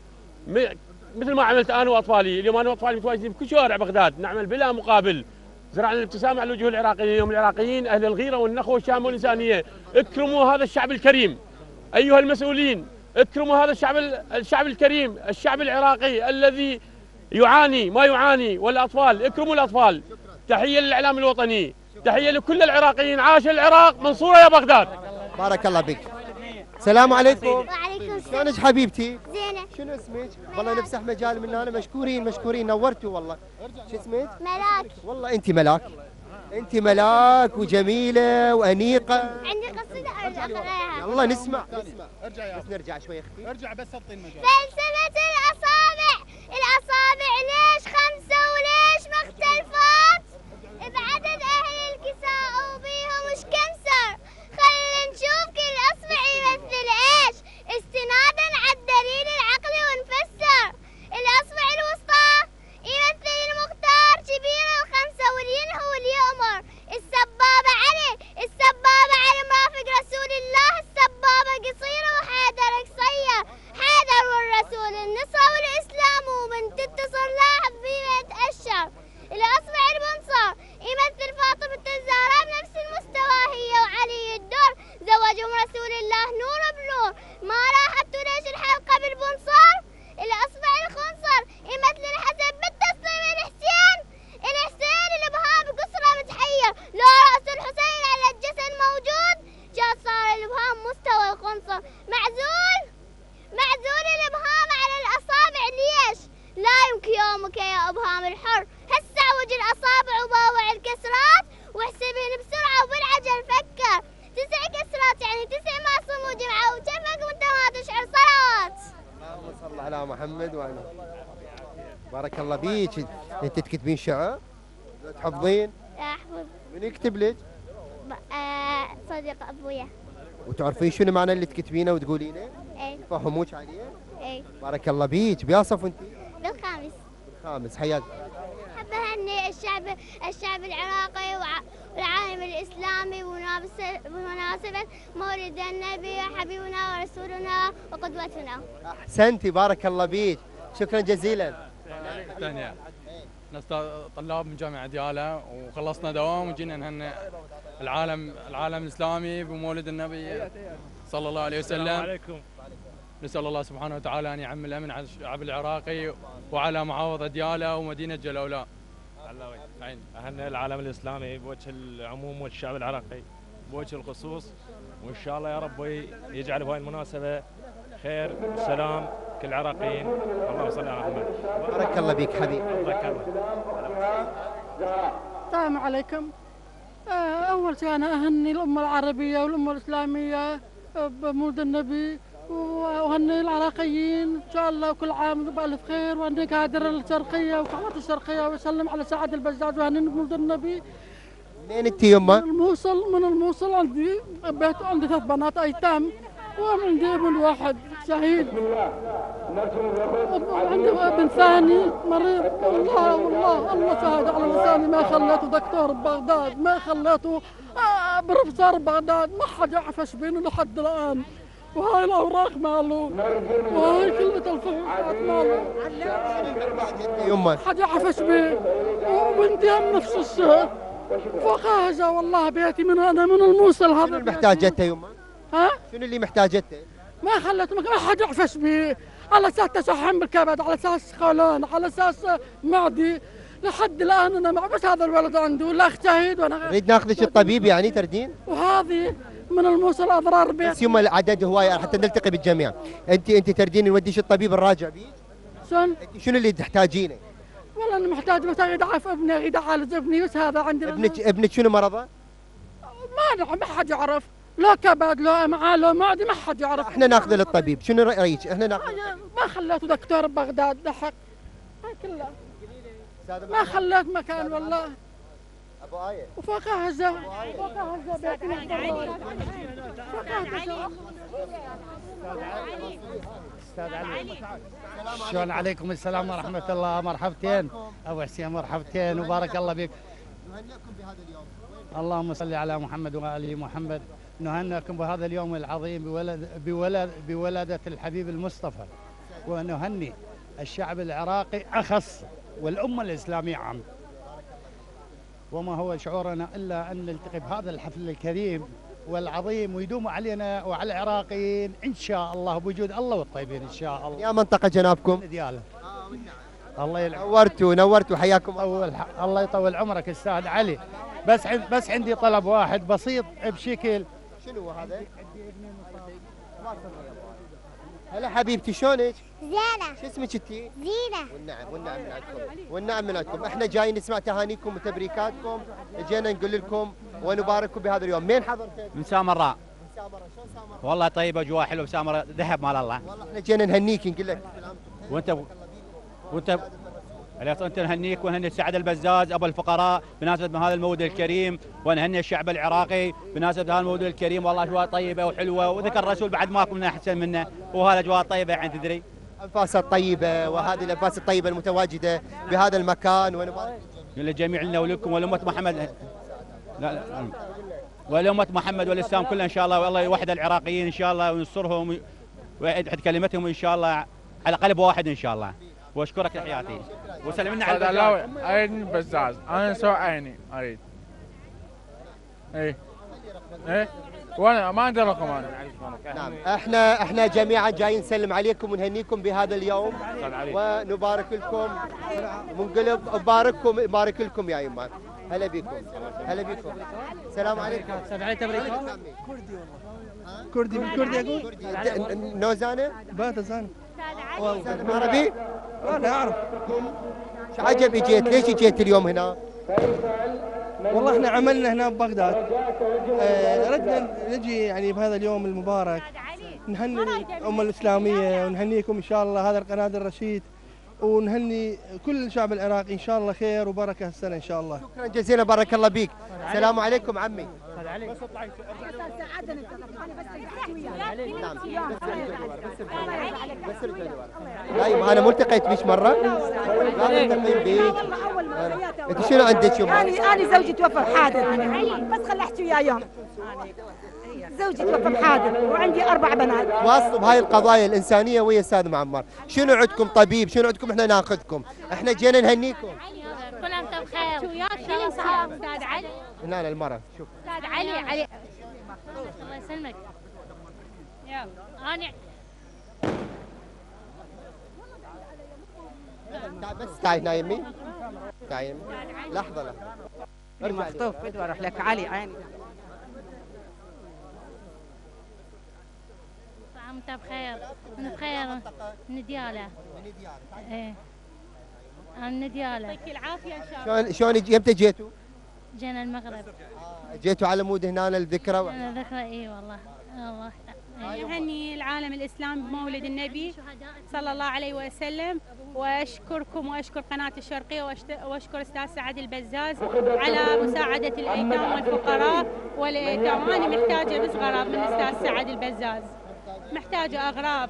مثل ما عملت انا واطفالي. اليوم انا واطفالي متواجدين بكل شوارع بغداد نعمل بلا مقابل. زرعنا الابتسامه على وجوه العراقيين. اليوم العراقيين اهل الغيره والنخوه والشامه والانسانيه. اكرموا هذا الشعب الكريم ايها المسؤولين، اكرموا هذا الشعب الشعب الكريم، الشعب العراقي الذي يعاني ما يعاني، والاطفال اكرموا الاطفال. تحيه للاعلام الوطني، تحيه لكل العراقيين. عاش العراق منصوره يا بغداد. بارك الله بك. السلام عليكم. وعليكم السلام. شلونك حبيبتي؟ زينة. شنو اسمك؟ والله نفسح مجال من هنا. مشكورين مشكورين نورتوا والله. شو اسمك؟ ملاك. والله انت ملاك، انت ملاك وجميله وانيقه. عندي قصيدة ارجع اقراها. يلا نسمع نسمع. ارجع يا بس نرجع شوي اختي. ارجع بس اعطي المجال. فلسفة الاصابع، الاصابع ليش خمسة وليش مختلفات؟ بعدد اهل الكساء وبيهم مش كمسر. خلينا نشوف كل اصبع يمثل ايش، استنادا على الدليل العقلي ونفسر. الاصبع الوسطى يمثل المختار كبير الخمسة والينهو واليأمر. السبابة علي، السبابة علي مرافق رسول الله. السبابة قصيرة وحيدر قصير. حيدر والرسول النصرة والإسلام ومن تتصل لاحظ بما يتأشر. الأصبع البنصر يمثل فاطمة الزهراء بنفس المستوى هي وعلي الدور. زوجهم رسول الله نور بنور. ما راحت ليش الحلقة بالبنصر. الأصبع الخنصر يمثل الحسن بالتصميم. الحسين الحسين الإبهام قصرة متحير. لو رأس الحسين على الجسد موجود كان صار الإبهام مستوى الخنصر. معزول معزول الإبهام على الأصابع ليش؟ لا يمكن يومك يا إبهام الحر. هسه وجه الأصابع وباوع الكسرات واحسبين بسرعة وبالعجل فكر. تسع كسرات يعني تسع معصوم وجمعة وجفك وانت ما تشعر صلوات. اللهم صل على محمد وعلى. بارك الله بيك. انت تكتبين شعر؟ تحفظين؟ احفظ. من يكتب لك؟ آه صديق ابويا. وتعرفين شنو معنى اللي تكتبينه وتقولينه؟ اي. يفهموك عليه؟ اي. بارك الله بيك. بيا صف انت؟ بالخامس. بالخامس. حياك. حابة أهني الشعب الشعب العراقي والعالم الإسلامي بمناسبة مولد النبي حبيبنا ورسولنا وقدوتنا. أحسنتي بارك الله بيك. شكرا جزيلا. ثانية ناس طلاب من جامعة ديالى وخلصنا دوام وجينا نهنئ العالم العالم الإسلامي بمولد النبي صلى الله عليه وسلم. السلام عليكم. نسأل الله سبحانه وتعالى أن يعم الأمن على الشعب العراقي وعلى محافظة ديالى ومدينة جلولة. أهنئ العالم الإسلامي بوجه العموم والشعب العراقي بوجه الخصوص، وإن شاء الله يا رب يجعل بهاي المناسبة خير وسلام كل العراقيين. اللهم صل على محمد. بارك الله بك حبيبي. بارك الله. السلام عليكم. أول شيء أنا أهني الأمة العربية والأمة الإسلامية بمولد النبي، وأهني العراقيين إن شاء الله كل عام بألف خير، وأهني كادر الشرقية وقناة الشرقية، وأسلم على سعد البزاز وأهني بمولد النبي. منين أنت يما؟ من الموصل. من الموصل. عندي بيت، عندي ثلاث بنات أيتام، وعندي ابن واحد شهيد، وعندي ابن ثاني مريض. والله والله الله شاهد على لساني، ما خليته دكتور ببغداد، ما خليته بروفيسور ببغداد، ما حد يعفش بينه لحد الان. وهاي الاوراق ماله، وهاي كلها الفحوصات ماله، يما حد يعفش بيه. وبنتي هم نفس الشيء، فقاهجة. والله بيتي من انا من الموصل. هذا شنو محتاجته يما؟ ها؟ شنو اللي محتاجته؟ ما خلت ما حد يعفش بيه، على اساس تشحم بالكبد، على اساس قولون، على اساس معدي. لحد الان انا مع بس هذا الولد عنده لا شهيد وانا نريد ناخذك الطبيب يعني تردين؟ وهذه من الموصل اضرار بيت. بس يما العدد هواي حتى نلتقي بالجميع. انت انت تردين نوديش الطبيب الراجع بيك؟ شلون؟ شنو اللي تحتاجينه؟ والله انا محتاج بس يدعف ابني، يدعالج ابني، بس هذا عندي. ابنك ابنك شنو مرضه؟ ما ما حد يعرف، لو كبد لو امعاء لو معدي، ما حد يعرف. احنا ناخذه للطبيب. شنو رايك؟ احنا ناخذ. ما خليته دكتور ببغداد دحق، هاي كلها ما خليت مكان والله. ابو آية وفوقها هزه، فوقها هزه بيتي محترم. استاذ علي، شلون عليكم السلام ورحمه الله. مرحبتين ابو حسين، مرحبتين وبارك الله بك. نهنئكم بهذا اليوم. اللهم صل على محمد وآل محمد. نهنئكم بهذا اليوم العظيم بولد بولد بولادة الحبيب المصطفى، ونهني الشعب العراقي أخص والأمة الإسلامية عام. وما هو شعورنا إلا أن نلتقي بهذا الحفل الكريم والعظيم، ويدوم علينا وعلى العراقيين إن شاء الله بوجود الله والطيبين إن شاء الله. يا منطقة جنابكم؟ ديالة. الله يلعن. نورتوا نورتوا حياكم الله. الله يطول عمرك استاذ علي. بس عند بس عندي طلب واحد بسيط بشكل. شنو هذا؟ هلا حبيبتي شلونك؟ زينة. شو اسمك انتي؟ زينة. والنعم والنعم من عندكم والنعم من عندكم. احنا جايين نسمع تهانيكم وتبريكاتكم، جينا نقول لكم ونبارككم بهذا اليوم. مين حضرتك؟ من سامراء. من سامراء. شلون سامراء؟ والله طيبه اجواء حلوه سامراء، ذهب مال الله. والله احنا جينا نهنيك نقول لك وانت وانت انت نهنيك ونهني سعد البزاز ابو الفقراء بمناسبه هذا المولد الكريم، ونهني الشعب العراقي بمناسبه هذا المولد الكريم. والله اجواء طيبه وحلوه، وذكر الرسول بعد ما كنا احسن منه، وهذا اجواء طيبه يعني تدري. الانفاس الطيبه، وهذه الانفاس الطيبه المتواجده بهذا المكان، ونبارك للجميع لنا ولكم ولامه محمد. لا لا ولامه محمد والاسلام كله ان شاء الله، والله يوحد العراقيين ان شاء الله وينصرهم ويعد كلمتهم ان شاء الله على قلب واحد ان شاء الله. واشكرك تحياتي وسلم لنا على البزاز. اريد البزاز، انا نسوي عيني اريد. اي اي وانا ما عندي رقم انا. نعم احنا احنا جميعا جايين نسلم عليكم ونهنيكم بهذا اليوم ونبارك لكم ونقول بارككم بارك لكم يا يمان. هلا بكم هلا بكم. السلام عليكم. السلام عليكم. كردي والله. كردي بالكردي اقول؟ نوزانه؟ باتزانه. والله عربي؟ انا اعرف. شو عجب اجيت؟ ليش اجيت اليوم هنا؟ والله احنا عملنا هنا ببغداد. آه ردنا نجي يعني بهذا اليوم المبارك نهني الامه الاسلاميه ونهنيكم ان شاء الله هذا القناه الرشيد، ونهني كل الشعب العراقي ان شاء الله خير وبركه هالسنه ان شاء الله. شكرا جزيلا بارك الله بيك. السلام عليكم عمي. بس اطلعي طيب انا ملتقيت بيك مره؟ لا ملتقين بيك. انت شنو عندك يوم؟ انا انا زوجي توفى بحادث بس خل احكي وياه يوم. زوجي توفى بحادث وعندي اربع بنات. واصلوا بهاي القضايا الانسانيه ويا استاذ معمر، شنو عندكم طبيب؟ شنو عندكم احنا ناخذكم؟ احنا جينا نهنيكم. كل عام وانتم بخير. ان شاء الله صحة استاذ علي. هنا المرة شوف. استاذ علي علي. الله يسلمك. يلا انا بس تعي هنا يمي. تعي يمي. لحظة لحظة. مخطوف بدي اروح لك علي عيني. عام وانت بخير. من بخير. من دياله. من دياله. ايه. انا من دياله. يعطيك العافيه ان شاء شلون الله. شلون يمتى جيتوا؟ جينا المغرب. جيتوا على مود هنا الذكرى؟ انا ذكرى اي والله. والله. يهني العالم الاسلامي بمولد النبي صلى الله عليه وسلم، واشكركم واشكر قناه الشرقيه واشكر استاذ سعد البزاز على مساعده الايتام والفقراء والايتام. انا محتاجه بس غراب من استاذ سعد البزاز، محتاجه اغراب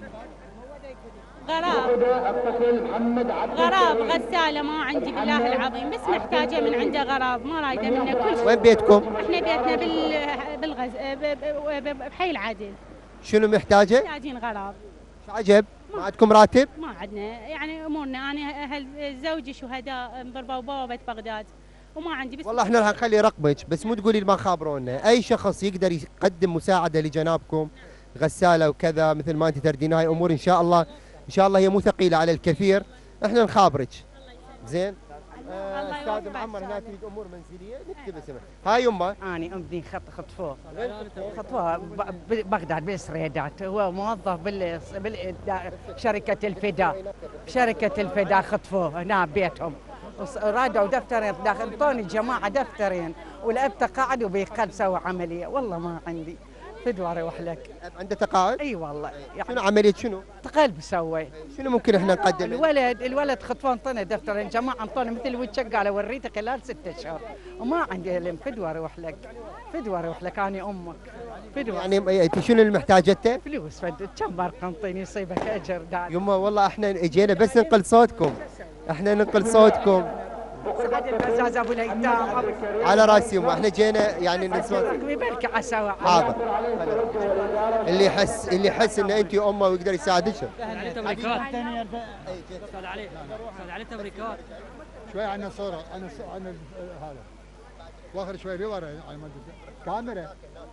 غراب غراب غساله ما عندي بالله العظيم، بس محتاجه من عنده غراب، ما رايده منه كل شيء. وين بيتكم؟ احنا بيتنا بال بالغز بحي العدل. شنو محتاجه؟ محتاجين غراب. شو عجب؟ ما عندكم راتب؟ ما عندنا، يعني امورنا انا اهل زوجي شهداء بوابه بغداد وما عندي بس. والله احنا راح نخلي رقمك، بس مو تقولي ما خابرونا. اي شخص يقدر يقدم مساعده لجنابكم، غساله وكذا مثل ما انت تردين، هاي امور ان شاء الله ان شاء الله هي مو ثقيله على الكثير، احنا نخابرك. زين؟ آه استاذ معمر هنا تريد امور منزليه نكتب اسمه. هاي يمه. اني ابني خط خطفوه خطفوه ببغداد بالسريدات، هو موظف بال بشركه الفداء، شركه الفداء خطفوه هنا ببيتهم، رادوا دفترين داخل، انطوني جماعه دفترين والاب تقاعد وبيقل سوى عمليه، والله ما عندي فدوى اروح لك. عنده تقاعد؟ اي والله. يعني شنو عمليه شنو؟ تقلب سوي. شنو ممكن احنا نقدم؟ الولد الولد خطفان انطونا دفترين، جماعه انطونا مثل وجهك قال وريته خلال ستة اشهر وما عندي لم فدوى اروح لك، فدوى اروح لك اني امك. فدوى. يعني انت شنو اللي محتاجته؟ فلوس فد كم رقم طيني يصيبك اجر دال. يما والله احنا اجينا بس ننقل صوتكم، احنا ننقل صوتكم. سعد البزاز ابو الايتام على راسي يما، احنا جينا يعني نسمع يبارك عسى. حاضر. اللي يحس اللي يحس ان انت امه ويقدر يساعدك. علي تبريكات. استاذ علي استاذ علي تبريكات. شوي عنا صوره عنا عنا هذا واخر شوي لورا على كاميرا.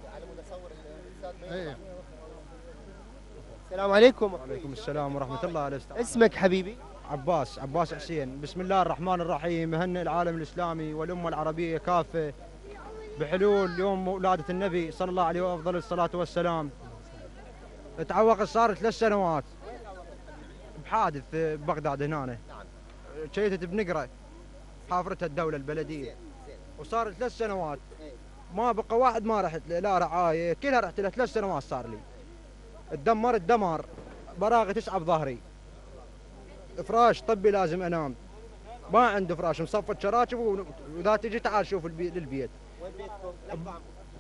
ايه. السلام عليكم. وعليكم السلام ورحمه الله على استاذ. اسمك حبيبي؟ عباس عباس حسين. بسم الله الرحمن الرحيم. هنئ العالم الاسلامي والامه العربيه كافه بحلول يوم ولاده النبي صلى الله عليه وافضل الصلاه والسلام. تعوقت صار ثلاث سنوات بحادث ببغداد هنا، شيتت بنقره حافرتها الدوله البلديه، وصار ثلاث سنوات ما بقى واحد ما رحت له، لا رعايه كلها رحت له، ثلاث سنوات صار لي. تدمرت دمار، براغي تسعى بظهري، فراش طبي لازم انام، ما عنده فراش، مصفط شراكب، واذا تجي تعال شوف للبيت. وين بيتكم؟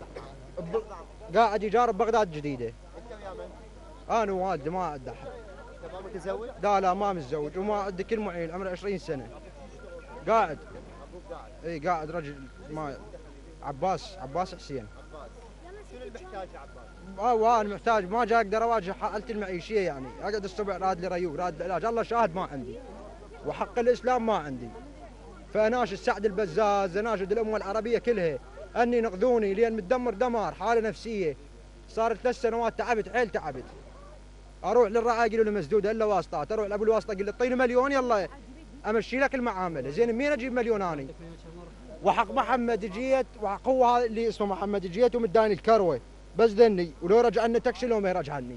قاعد ايجار ببغداد جديده. انت ويا من؟ انا ووالدي ما عندي احد. انت ما متزوج؟ لا لا ما متزوج وما عندي كل معين، عمري عشرين سنه. قاعد. ابوك قاعد؟ اي قاعد رجل ما عباس عباس حسين. عباس. شنو اللي محتاج يا عباس؟ وانا محتاج، ما جاي اقدر اواجه حالتي المعيشيه، يعني اقعد الصبح راد لي ريوق راد العلاج، الله شاهد ما عندي. وحق الاسلام ما عندي. فاناشد سعد البزاز، اناشد الامه العربيه كلها اني نقذوني لان متدمر دمار، حاله نفسيه. صار ثلاث سنوات تعبت حيل تعبت. اروح للرعايه يقولوا لي مسدوده الا واسطات، اروح لابو الواسطه يقول لي اعطيني مليون يلا امشي لك المعامله، زين منين اجيب مليون اني؟ وحق محمد جيت، وحق هو هذا اللي اسمه محمد جيت ومداني الكروه بس ذني، ولو رجعني تاكسي لو ما يرجعني.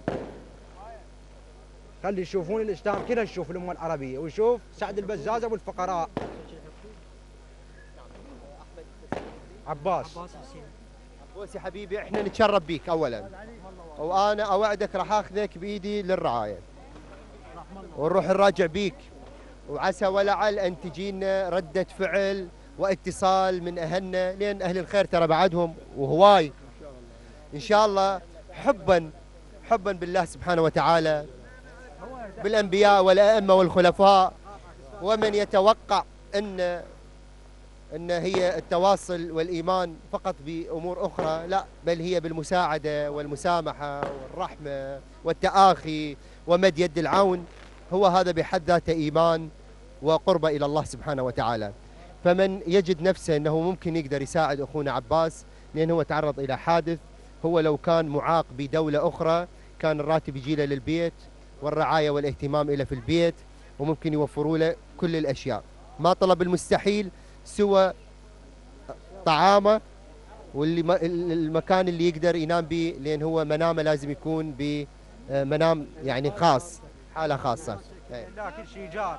خلي يشوفون الاسلام كلنا، نشوف الامه العربيه ويشوف سعد البزاز ابو الفقراء. عباس. عباس يا حبيبي احنا نتشرف بيك اولا، وانا اوعدك راح اخذك بايدي للرعايه ونروح نراجع بيك، وعسى ولعل ان تجينا رده فعل واتصال من اهلنا، لان اهل الخير ترى بعدهم وهواي ان شاء الله، حبا حبا بالله سبحانه وتعالى، بالانبياء والائمه والخلفاء، ومن يتوقع ان ان هي التواصل والايمان فقط بامور اخرى، لا بل هي بالمساعده والمسامحه والرحمه والتآخي ومد يد العون، هو هذا بحد ذاته ايمان وقربه الى الله سبحانه وتعالى. فمن يجد نفسه انه ممكن يقدر يساعد اخونا عباس، لانه هو تعرض الى حادث، هو لو كان معاق بدوله اخرى كان الراتب يجي له للبيت والرعايه والاهتمام له في البيت، وممكن يوفروا له كل الاشياء، ما طلب المستحيل سوى طعامه واللي المكان اللي يقدر ينام به، لان هو منامه لازم يكون منام يعني خاص، حاله خاصه. لا كل شيء جار.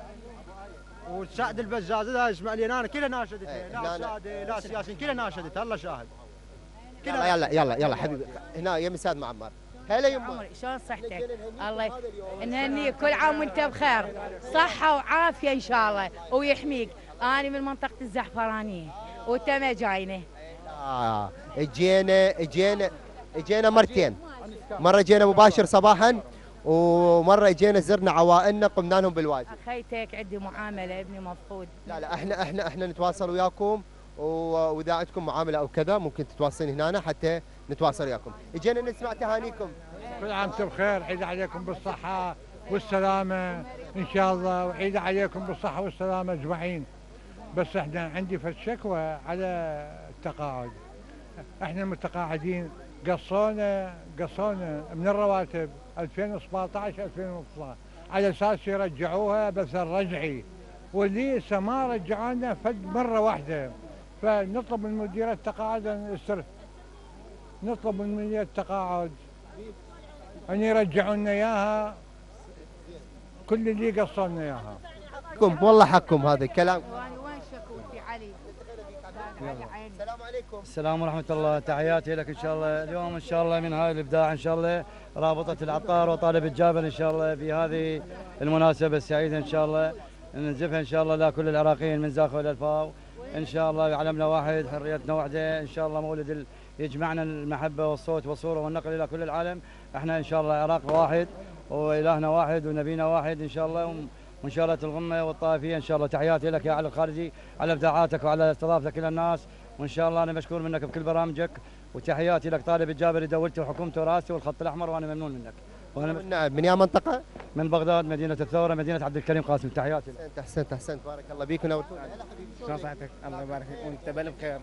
وسعد البزاز هذا اسمع لي انا كلها ناشدته، لا ساده لا سياسيين كلها ناشدته، الله شاهد. يلا يلا يلا يلا حبيبي هنا يا مساد معمر. هلا يما شلون صحتك؟ الله نهنيك كل عام وانت بخير، صحة وعافية ان شاء الله ويحميك. انا من منطقة الزعفرانية وانت ما جاينا. اه اجينا اجينا اجينا مرتين، مرة جينا مباشر صباحا ومرة اجينا زرنا عوائلنا قمنا لهم بالواجب. اخيتك عندي معاملة ابني مفقود. لا لا احنا احنا احنا نتواصل وياكم واذا عندكم معاملة او كذا ممكن تتواصلين هنا حتى نتواصل وياكم. اجينا نسمع تهانيكم. كل عام وانتم بخير، عيد عليكم بالصحة والسلامة إن شاء الله، وعيد عليكم بالصحة والسلامة أجمعين. بس احنا عندي في الشكوى على التقاعد. احنا المتقاعدين قصونا قصونا من الرواتب ألفين وسبعطعش ألفين واثناعش على أساس يرجعوها بس الرجعي، واللي لسه ما رجعوا لنا فد مرة واحدة. فنطلب من مدير التقاعد أن يستر نطلب من مدير التقاعد أن يرجعوا لنا إياها، كل اللي قصوا لنا إياها. حقكم والله حقكم هذا الكلام. وين شكوتي علي؟ السلام عليكم. السلام ورحمة الله، تحياتي لك إن شاء الله. اليوم إن شاء الله من هاي الإبداع إن شاء الله رابطة العطار وطالب الجابر إن شاء الله في هذه المناسبة السعيدة إن شاء الله ننزفها إن شاء الله لكل العراقيين من زاخو إلى الفاو. إن شاء الله علمنا واحد، حريتنا واحدة إن شاء الله. مولد يجمعنا المحبة والصوت والصورة والنقل إلى كل العالم. إحنا إن شاء الله عراق واحد وإلهنا واحد ونبينا واحد إن شاء الله. وإن شاء الله الغمة والطائفية إن شاء الله. تحياتي لك يا علي الخارجي على إبداعاتك وعلى استضافتك إلى الناس، وإن شاء الله أنا مشكور منك بكل برامجك. وتحياتي لك طالب الجابري دولتي وحكومته وراسي والخط الأحمر، وأنا ممنون منك. وأنا من من يا منطقة؟ من بغداد، مدينة الثورة، مدينة عبد الكريم قاسم. تحياتي لك. أحسنت أحسنت أحسنت بارك الله بيك ونورتونا. شلون صحتك؟ الله يبارك فيك وأنت بألف خير.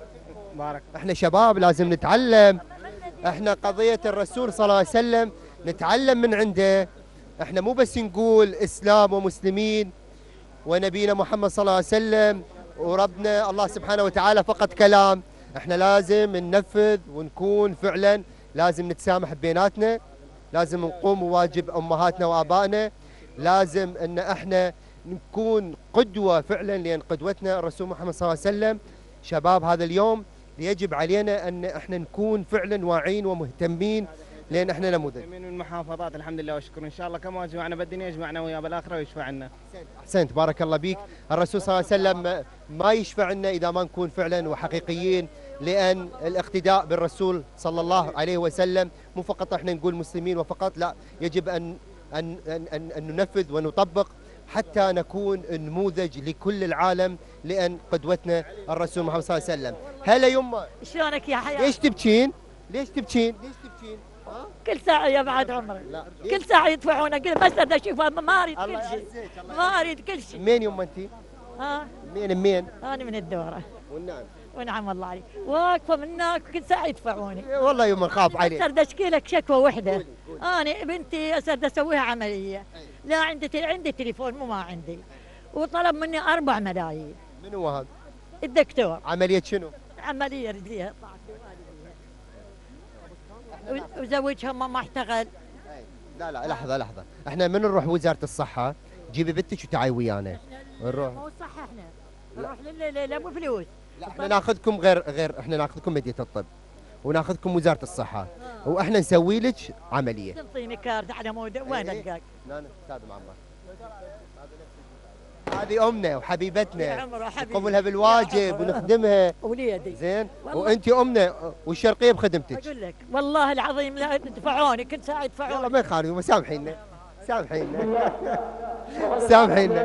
بارك. احنا شباب لازم نتعلم، احنا قضية الرسول صلى الله عليه وسلم نتعلم من عنده. احنا مو بس نقول اسلام ومسلمين ونبينا محمد صلى الله عليه وسلم وربنا الله سبحانه وتعالى فقط كلام، احنا لازم ننفذ ونكون فعلا، لازم نتسامح بيناتنا، لازم نقوم بواجب امهاتنا وابائنا، لازم ان احنا نكون قدوة فعلا، لان قدوتنا الرسول محمد صلى الله عليه وسلم. شباب هذا اليوم يجب علينا ان احنا نكون فعلا واعين ومهتمين، لان احنا نموذج. من المحافظات الحمد لله والشكر، ان شاء الله كما جمعنا بالدنيا يجمعنا وياه بالاخره ويشفع عنا. احسنت بارك الله بيك. الرسول صلى الله عليه وسلم ما يشفع لنا اذا ما نكون فعلا وحقيقيين، لان الاقتداء بالرسول صلى الله عليه وسلم مو فقط احنا نقول مسلمين وفقط، لا، يجب ان ان ان, أن ننفذ ونطبق حتى نكون نموذج لكل العالم، لان قدوتنا الرسول محمد صلى الله عليه وسلم. هلا يمه، شلونك يا حياتي؟ ليش تبكين؟ ليش تبكين؟ ليش تبكين؟ كل ساعة يا بعد عمرك، كل ساعة يدفعونا، كل بس بدي اشوفها، ما اريد كل شيء، ما اريد كل شيء. مين يمه انت؟ ها؟ مين منين؟ انا من الدورة. والنعم. ونعم والله عليك، واقفة منك كل ساعة يدفعوني. والله يوم نخاف عليك. صرت اشكي لك شكوى وحدة. انا بنتي صرت اسويها عملية، لا عندي عندي تليفون مو ما عندي، وطلب مني أربع ملايين. من هو هذا؟ الدكتور. عملية شنو؟ عملية رجليها وزوجها ما اشتغل. لا لا لحظة لحظة، احنا من نروح وزارة الصحة جيبي بنتك وتعاي ويانا. نروح. مو صح احنا. نروح لابو فلوس. لا احنا ناخذكم غير غير احنا ناخذكم مدينة الطب وناخذكم وزارة الصحة آه. واحنا نسوي لك عملية. تنطيني كارت على مود وين القاك؟ لا لا استاذ معمر. هذه امنا وحبيبتنا نقوم لها بالواجب ونخدمها. وليدي زين وانت امنا والشرقيه بخدمتك. اقول لك والله العظيم لا تدفعوني كل ساعه يدفعوني. يلا ما يخالف، سامحينا سامحينا سامحينا.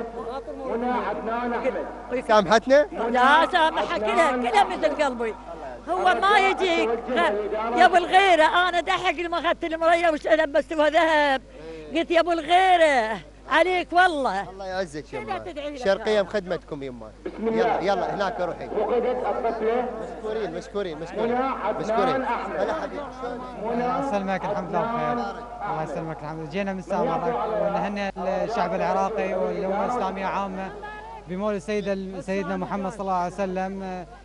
سامحتنا؟ لا سامحها كلها كلها مثل قلبي. هو ما يجيك يا ابو الغيره، انا دحق لما اخذت المريه ولبستها ذهب قلت يا ابو الغيره عليك والله. الله يعزك يما. شرقيه بخدمتكم يما. يلا يلا هناك روحي. مشكورين مشكورين مشكورين مشكورين. هلا حبيبي الله يسلمك، الحمد لله بخير. الله يسلمك الحمد لله. جينا من سامرك ونهنئ الشعب العراقي والامه الاسلاميه عامه بمولد سيد سيدنا محمد صلى الله عليه وسلم.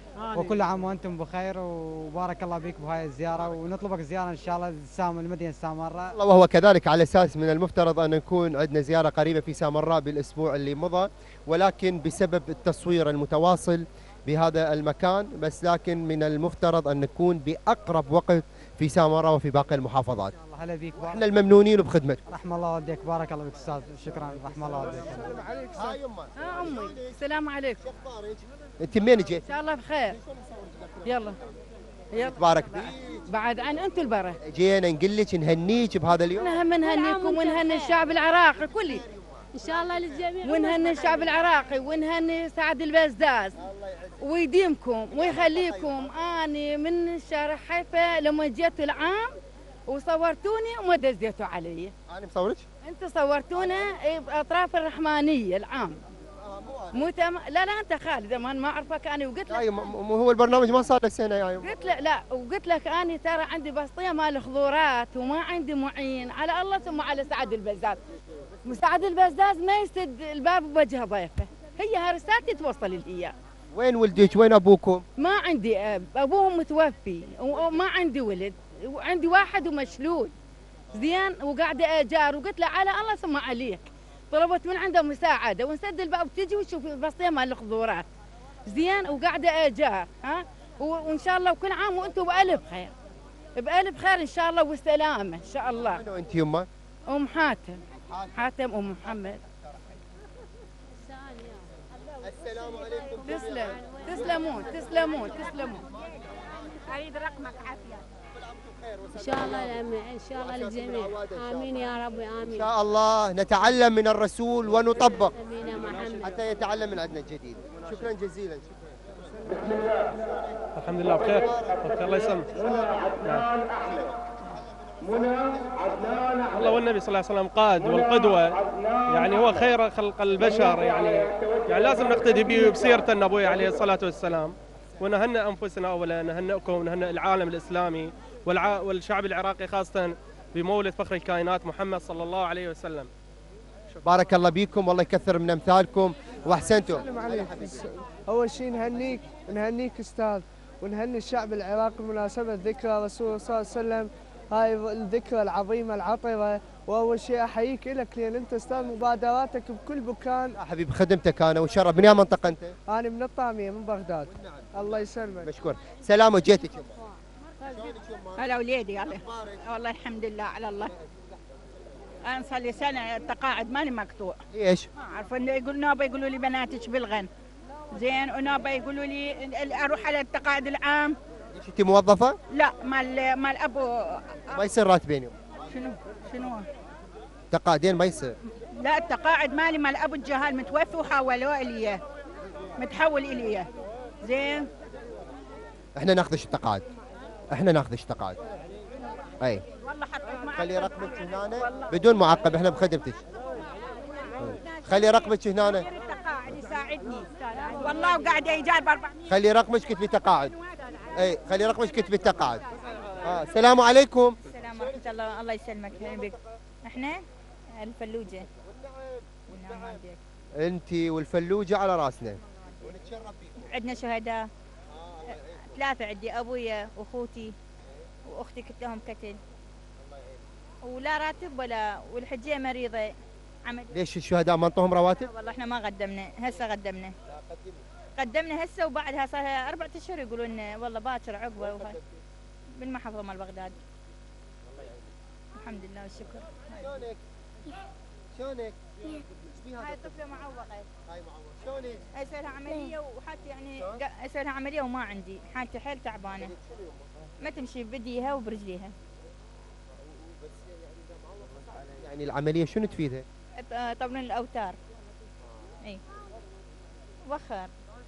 وكل عام وانتم بخير وبارك الله بك بهاي الزياره، ونطلبك زياره ان شاء الله سام المدينه سامراء. وهو كذلك على اساس من المفترض ان نكون عندنا زياره قريبه في سامراء بالاسبوع اللي مضى، ولكن بسبب التصوير المتواصل بهذا المكان، بس لكن من المفترض ان نكون باقرب وقت في سامراء وفي باقي المحافظات. هلا بيك. احنا الممنونين وبخدمتكم. رحم الله والديك، بارك الله بك استاذ، شكرا، رحم الله والديك. السلام عليك. هاي يمه. اه امي، السلام عليكم. انت منين جيت؟ ان شاء الله بخير. يلا يلا تبارك بك. بعد عن انتم البرة. جينا نقول لك نهنيك بهذا اليوم. نهم نهنيكم ونهني الشعب العراقي كله ان شاء الله للجميع، ونهني الشعب العراقي ونهني سعد البزاز ويديمكم ويخليكم. اني من شارع حيفا لما جيت العام وصورتوني وما دزيتوا علي. انا مصورك؟ انت صورتونا باطراف الرحمانيه العام. مو تم... لا لا انت خالد زمان ما اعرفك انا وقلت لك مو هو البرنامج ما صار له سنه يا يوم. قلت له لا وقلت لك اني ترى عندي بسطيه مال خضورات وما عندي معين على الله ثم على سعد البزاز. سعد البزاز ما يسد الباب بوجه ضيفه، هي هرساتي توصل لي اياه. وين ولدك؟ وين ابوكم؟ ما عندي اب، ابوهم متوفي وما عندي ولد، وعندي واحد ومشلول زين وقاعده اجار، وقلت له على الله ثم عليك. طلبت من عنده مساعده ونسد الباب تجي وتشوف البسطيه مال الخضورات زين وقاعده اجار ها، وان شاء الله وكل عام وانتم بالف خير بالف خير ان شاء الله والسلامه ان شاء الله. منو انت يمه؟ ام حاتم. حاتم ام محمد. السلام عليكم. تسلم تسلمون تسلمون تسلمون. اريد رقمك عافيه. ان شاء الله ان شاء الله للجميع، امين يا رب امين. ان شاء الله نتعلم من الرسول ونطبق امين يا محمد حتى يتعلم من عندنا الجديد. شكرا جزيلا. الحمد لله بخير. الله يسلمك. الله والنبي صلى الله عليه وسلم قائد والقدوة، يعني هو خير خلق البشر، يعني يعني لازم نقتدي به بسيرة النبوي عليه الصلاة والسلام، ونهنئ أنفسنا أولا، نهنئكم ونهنئ العالم الإسلامي والع... والشعب العراقي خاصة بمولد فخر الكائنات محمد صلى الله عليه وسلم. بارك الله بيكم والله يكثر من أمثالكم وأحسنتم. أول شيء نهنيك نهنيك أستاذ، ونهني الشعب العراقي بمناسبة ذكرى رسول صلى الله عليه وسلم، هاي الذكرى العظيمة العطرة. وأول شيء أحييك لك لأن أنت أستاذ مبادراتك بكل مكان. حبيب خدمتك أنا وشرف. من أي منطقة أنت؟ أنا من الطامية من بغداد. الله يسلمك. مشكور. سلام وجيتك. هلا وليدي يلا. والله الحمد لله على الله. انا صار لي سنه التقاعد ماني مقطوع. ليش؟ ما اعرف انه يقول نوبه يقولوا لي بناتك بالغن زين، ونوبه يقولوا لي اروح على التقاعد العام. ليش انت موظفه؟ لا مال مال ابو. ما يصير راتبين يوم. شنو شنو؟ تقاعدين ما يصير. لا التقاعد مالي مال ابو الجهال متوفي وحولوه لي اياه، متحول لي اياه زين. احنا ناخذش التقاعد، احنا ناخذش التقاعد. اي والله حطيت معك. خلي رقمك هنا بدون معقب، احنا بخدمتك. خلي رقمك هنا. التقاعد يساعدني والله وقاعده ايجار ب أربعمية. خلي رقمك كتبي تقاعد. اي خلي رقمك كتبي التقاعد. اه السلام عليكم. السلام ورحمه الله. الله يسلمك. بك احنا الفلوجه. انت والفلوجه على راسنا. عندنا شهداء ثلاثه، عندي ابويا واخوتي واختي كنت لهم قتل ولا راتب ولا، والحجيه مريضه. عمل ليش الشهداء ما انطوهم رواتب؟ والله احنا ما قدمنا، هسه قدمنا قدمنا هسه، وبعدها صار لها اربع اشهر يقولوا لنا والله باكر عقبه وهاي بالمحافظه مال بغداد. الحمد لله والشكر. شلونك؟ شلونك؟ هاي طفله معوقه. هاي معوقه. شلونك؟ اسوي لها عمليه وحتى يعني اسوي لها عمليه وما عندي، حالتي حيل تعبانه. ما تمشي بديها وبرجليها. يعني العمليه شنو تفيدها؟ طبعا الاوتار. اي وخر.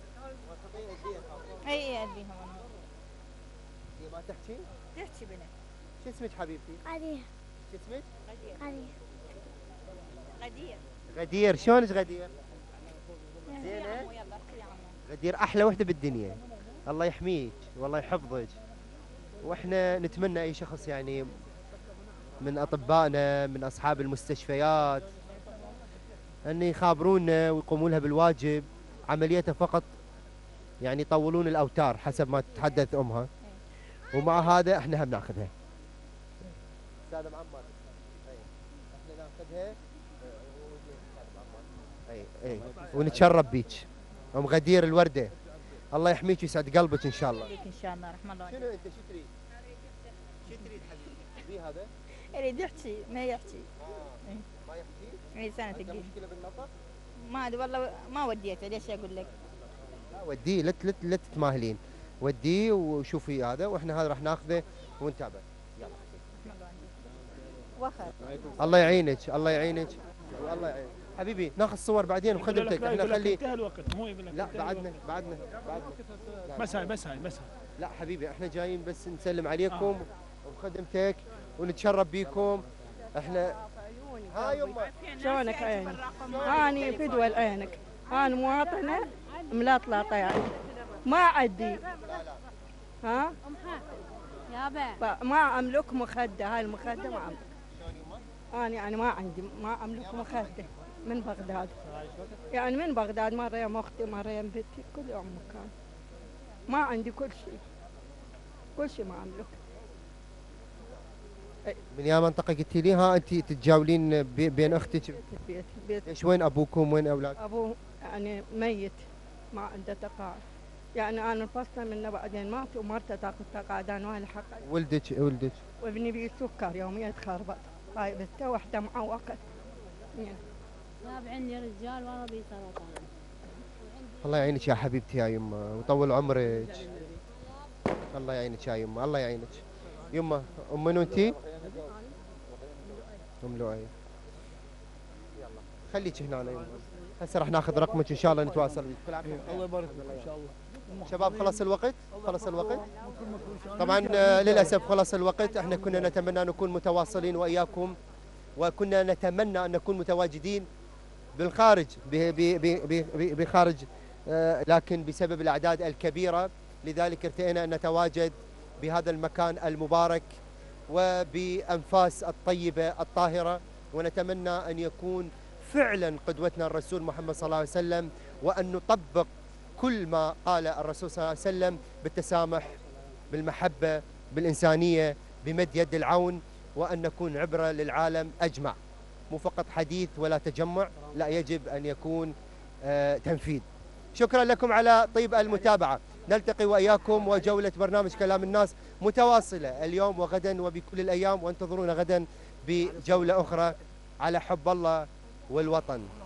اي اي اديها والله. هي ما تحكي؟ تحكي بنا. شو اسمك حبيبتي؟ غدير. شو اسمك؟ غدير. غدير. غدير. شلونك غدير؟ زينه؟ غدير احلى وحده بالدنيا. الله يحميك والله يحفظك. واحنا نتمنى اي شخص يعني من اطبائنا من اصحاب المستشفيات ان يخابرونا ويقوموا لها بالواجب. عمليتها فقط يعني يطولون الاوتار حسب ما تتحدث امها. ومع هذا احنا هم ناخذها. استاذ معمر احنا ناخذها اي اي ونتشرب بيك. ام غدير الورده الله يحميك ويسعد قلبك ان شاء الله. ان شاء الله رحم الله. شنو انت شو تريد؟ شو تريد حبيبي؟ في هذا؟ يريد يحكي ما يحكي. آه. ما يحكي؟ اي سنه عنده تقيل. مشكله بالنطق؟ ما ادري والله ما وديته ليش اقول لك؟ لا وديه لا لا لا تتماهلين، وديه وشوفي هذا واحنا هذا راح ناخذه ونتابع. يلا وخر. الله يعينك الله يعينك والله يعينك. حبيبي ناخذ صور بعدين وخدمتك احنا نخلي. انتهى الوقت مو يقول لك لا بعدنا بعدنا بعدنا بس هاي بس هاي بس هاي. لا حبيبي احنا جايين بس نسلم عليكم آه. وبخدمتك ونتشرف بيكم. احنا ها يما شلونك عيني؟ اني فدوى لعينك، انا مواطنه ملطلطه يعني ما عندي ها يابا ما املك مخده. هاي المخده ما املك انا يعني ما عندي ما املك مخده من بغداد يعني من بغداد مره يم اختي مره يم بنتي كل يوم مكان ما عندي كل شيء كل شيء ما املك. من يا منطقه قلتي لي ها انت تتجاولين بين اختك بيت بيت ايش وين ابوكم وين اولاد؟ ابوه يعني ميت ما عنده تقاعد يعني انا انفصلت منه بعدين مات ومرته تاخذ تقاعد انا ما لحق. ولدك ولدك وابني بيه سكر يوميا تخربط. هاي بنته واحده معوقه. لا عندي رجال والله بيه سرطان. الله يعينك يا حبيبتي يا يمه ويطول عمرك. الله يعينك يا يمه الله يعينك. يمه ام منو انتي؟ ام لؤي. يلا خليك هنا يمه. هسه راح ناخذ رقمك ان شاء الله نتواصل بك. الله يبارك فيك ان شاء الله. شباب خلص الوقت خلص الوقت طبعا للاسف خلص الوقت. احنا كنا نتمنى ان نكون متواصلين واياكم وكنا نتمنى ان نكون متواجدين بالخارج بخارج لكن بسبب الاعداد الكبيره لذلك ارتئينا ان نتواجد بهذا المكان المبارك وبانفاس الطيبه الطاهره. ونتمنى ان يكون فعلا قدوتنا الرسول محمد صلى الله عليه وسلم وان نطبق كل ما قال الرسول صلى الله عليه وسلم بالتسامح بالمحبة بالإنسانية بمد يد العون وأن نكون عبرة للعالم أجمع مو فقط حديث ولا تجمع لا يجب أن يكون آه تنفيذ. شكرا لكم على طيب المتابعة. نلتقي وإياكم وجولة برنامج كلام الناس متواصلة اليوم وغدا وبكل الأيام وانتظرونا غدا بجولة أخرى على حب الله والوطن.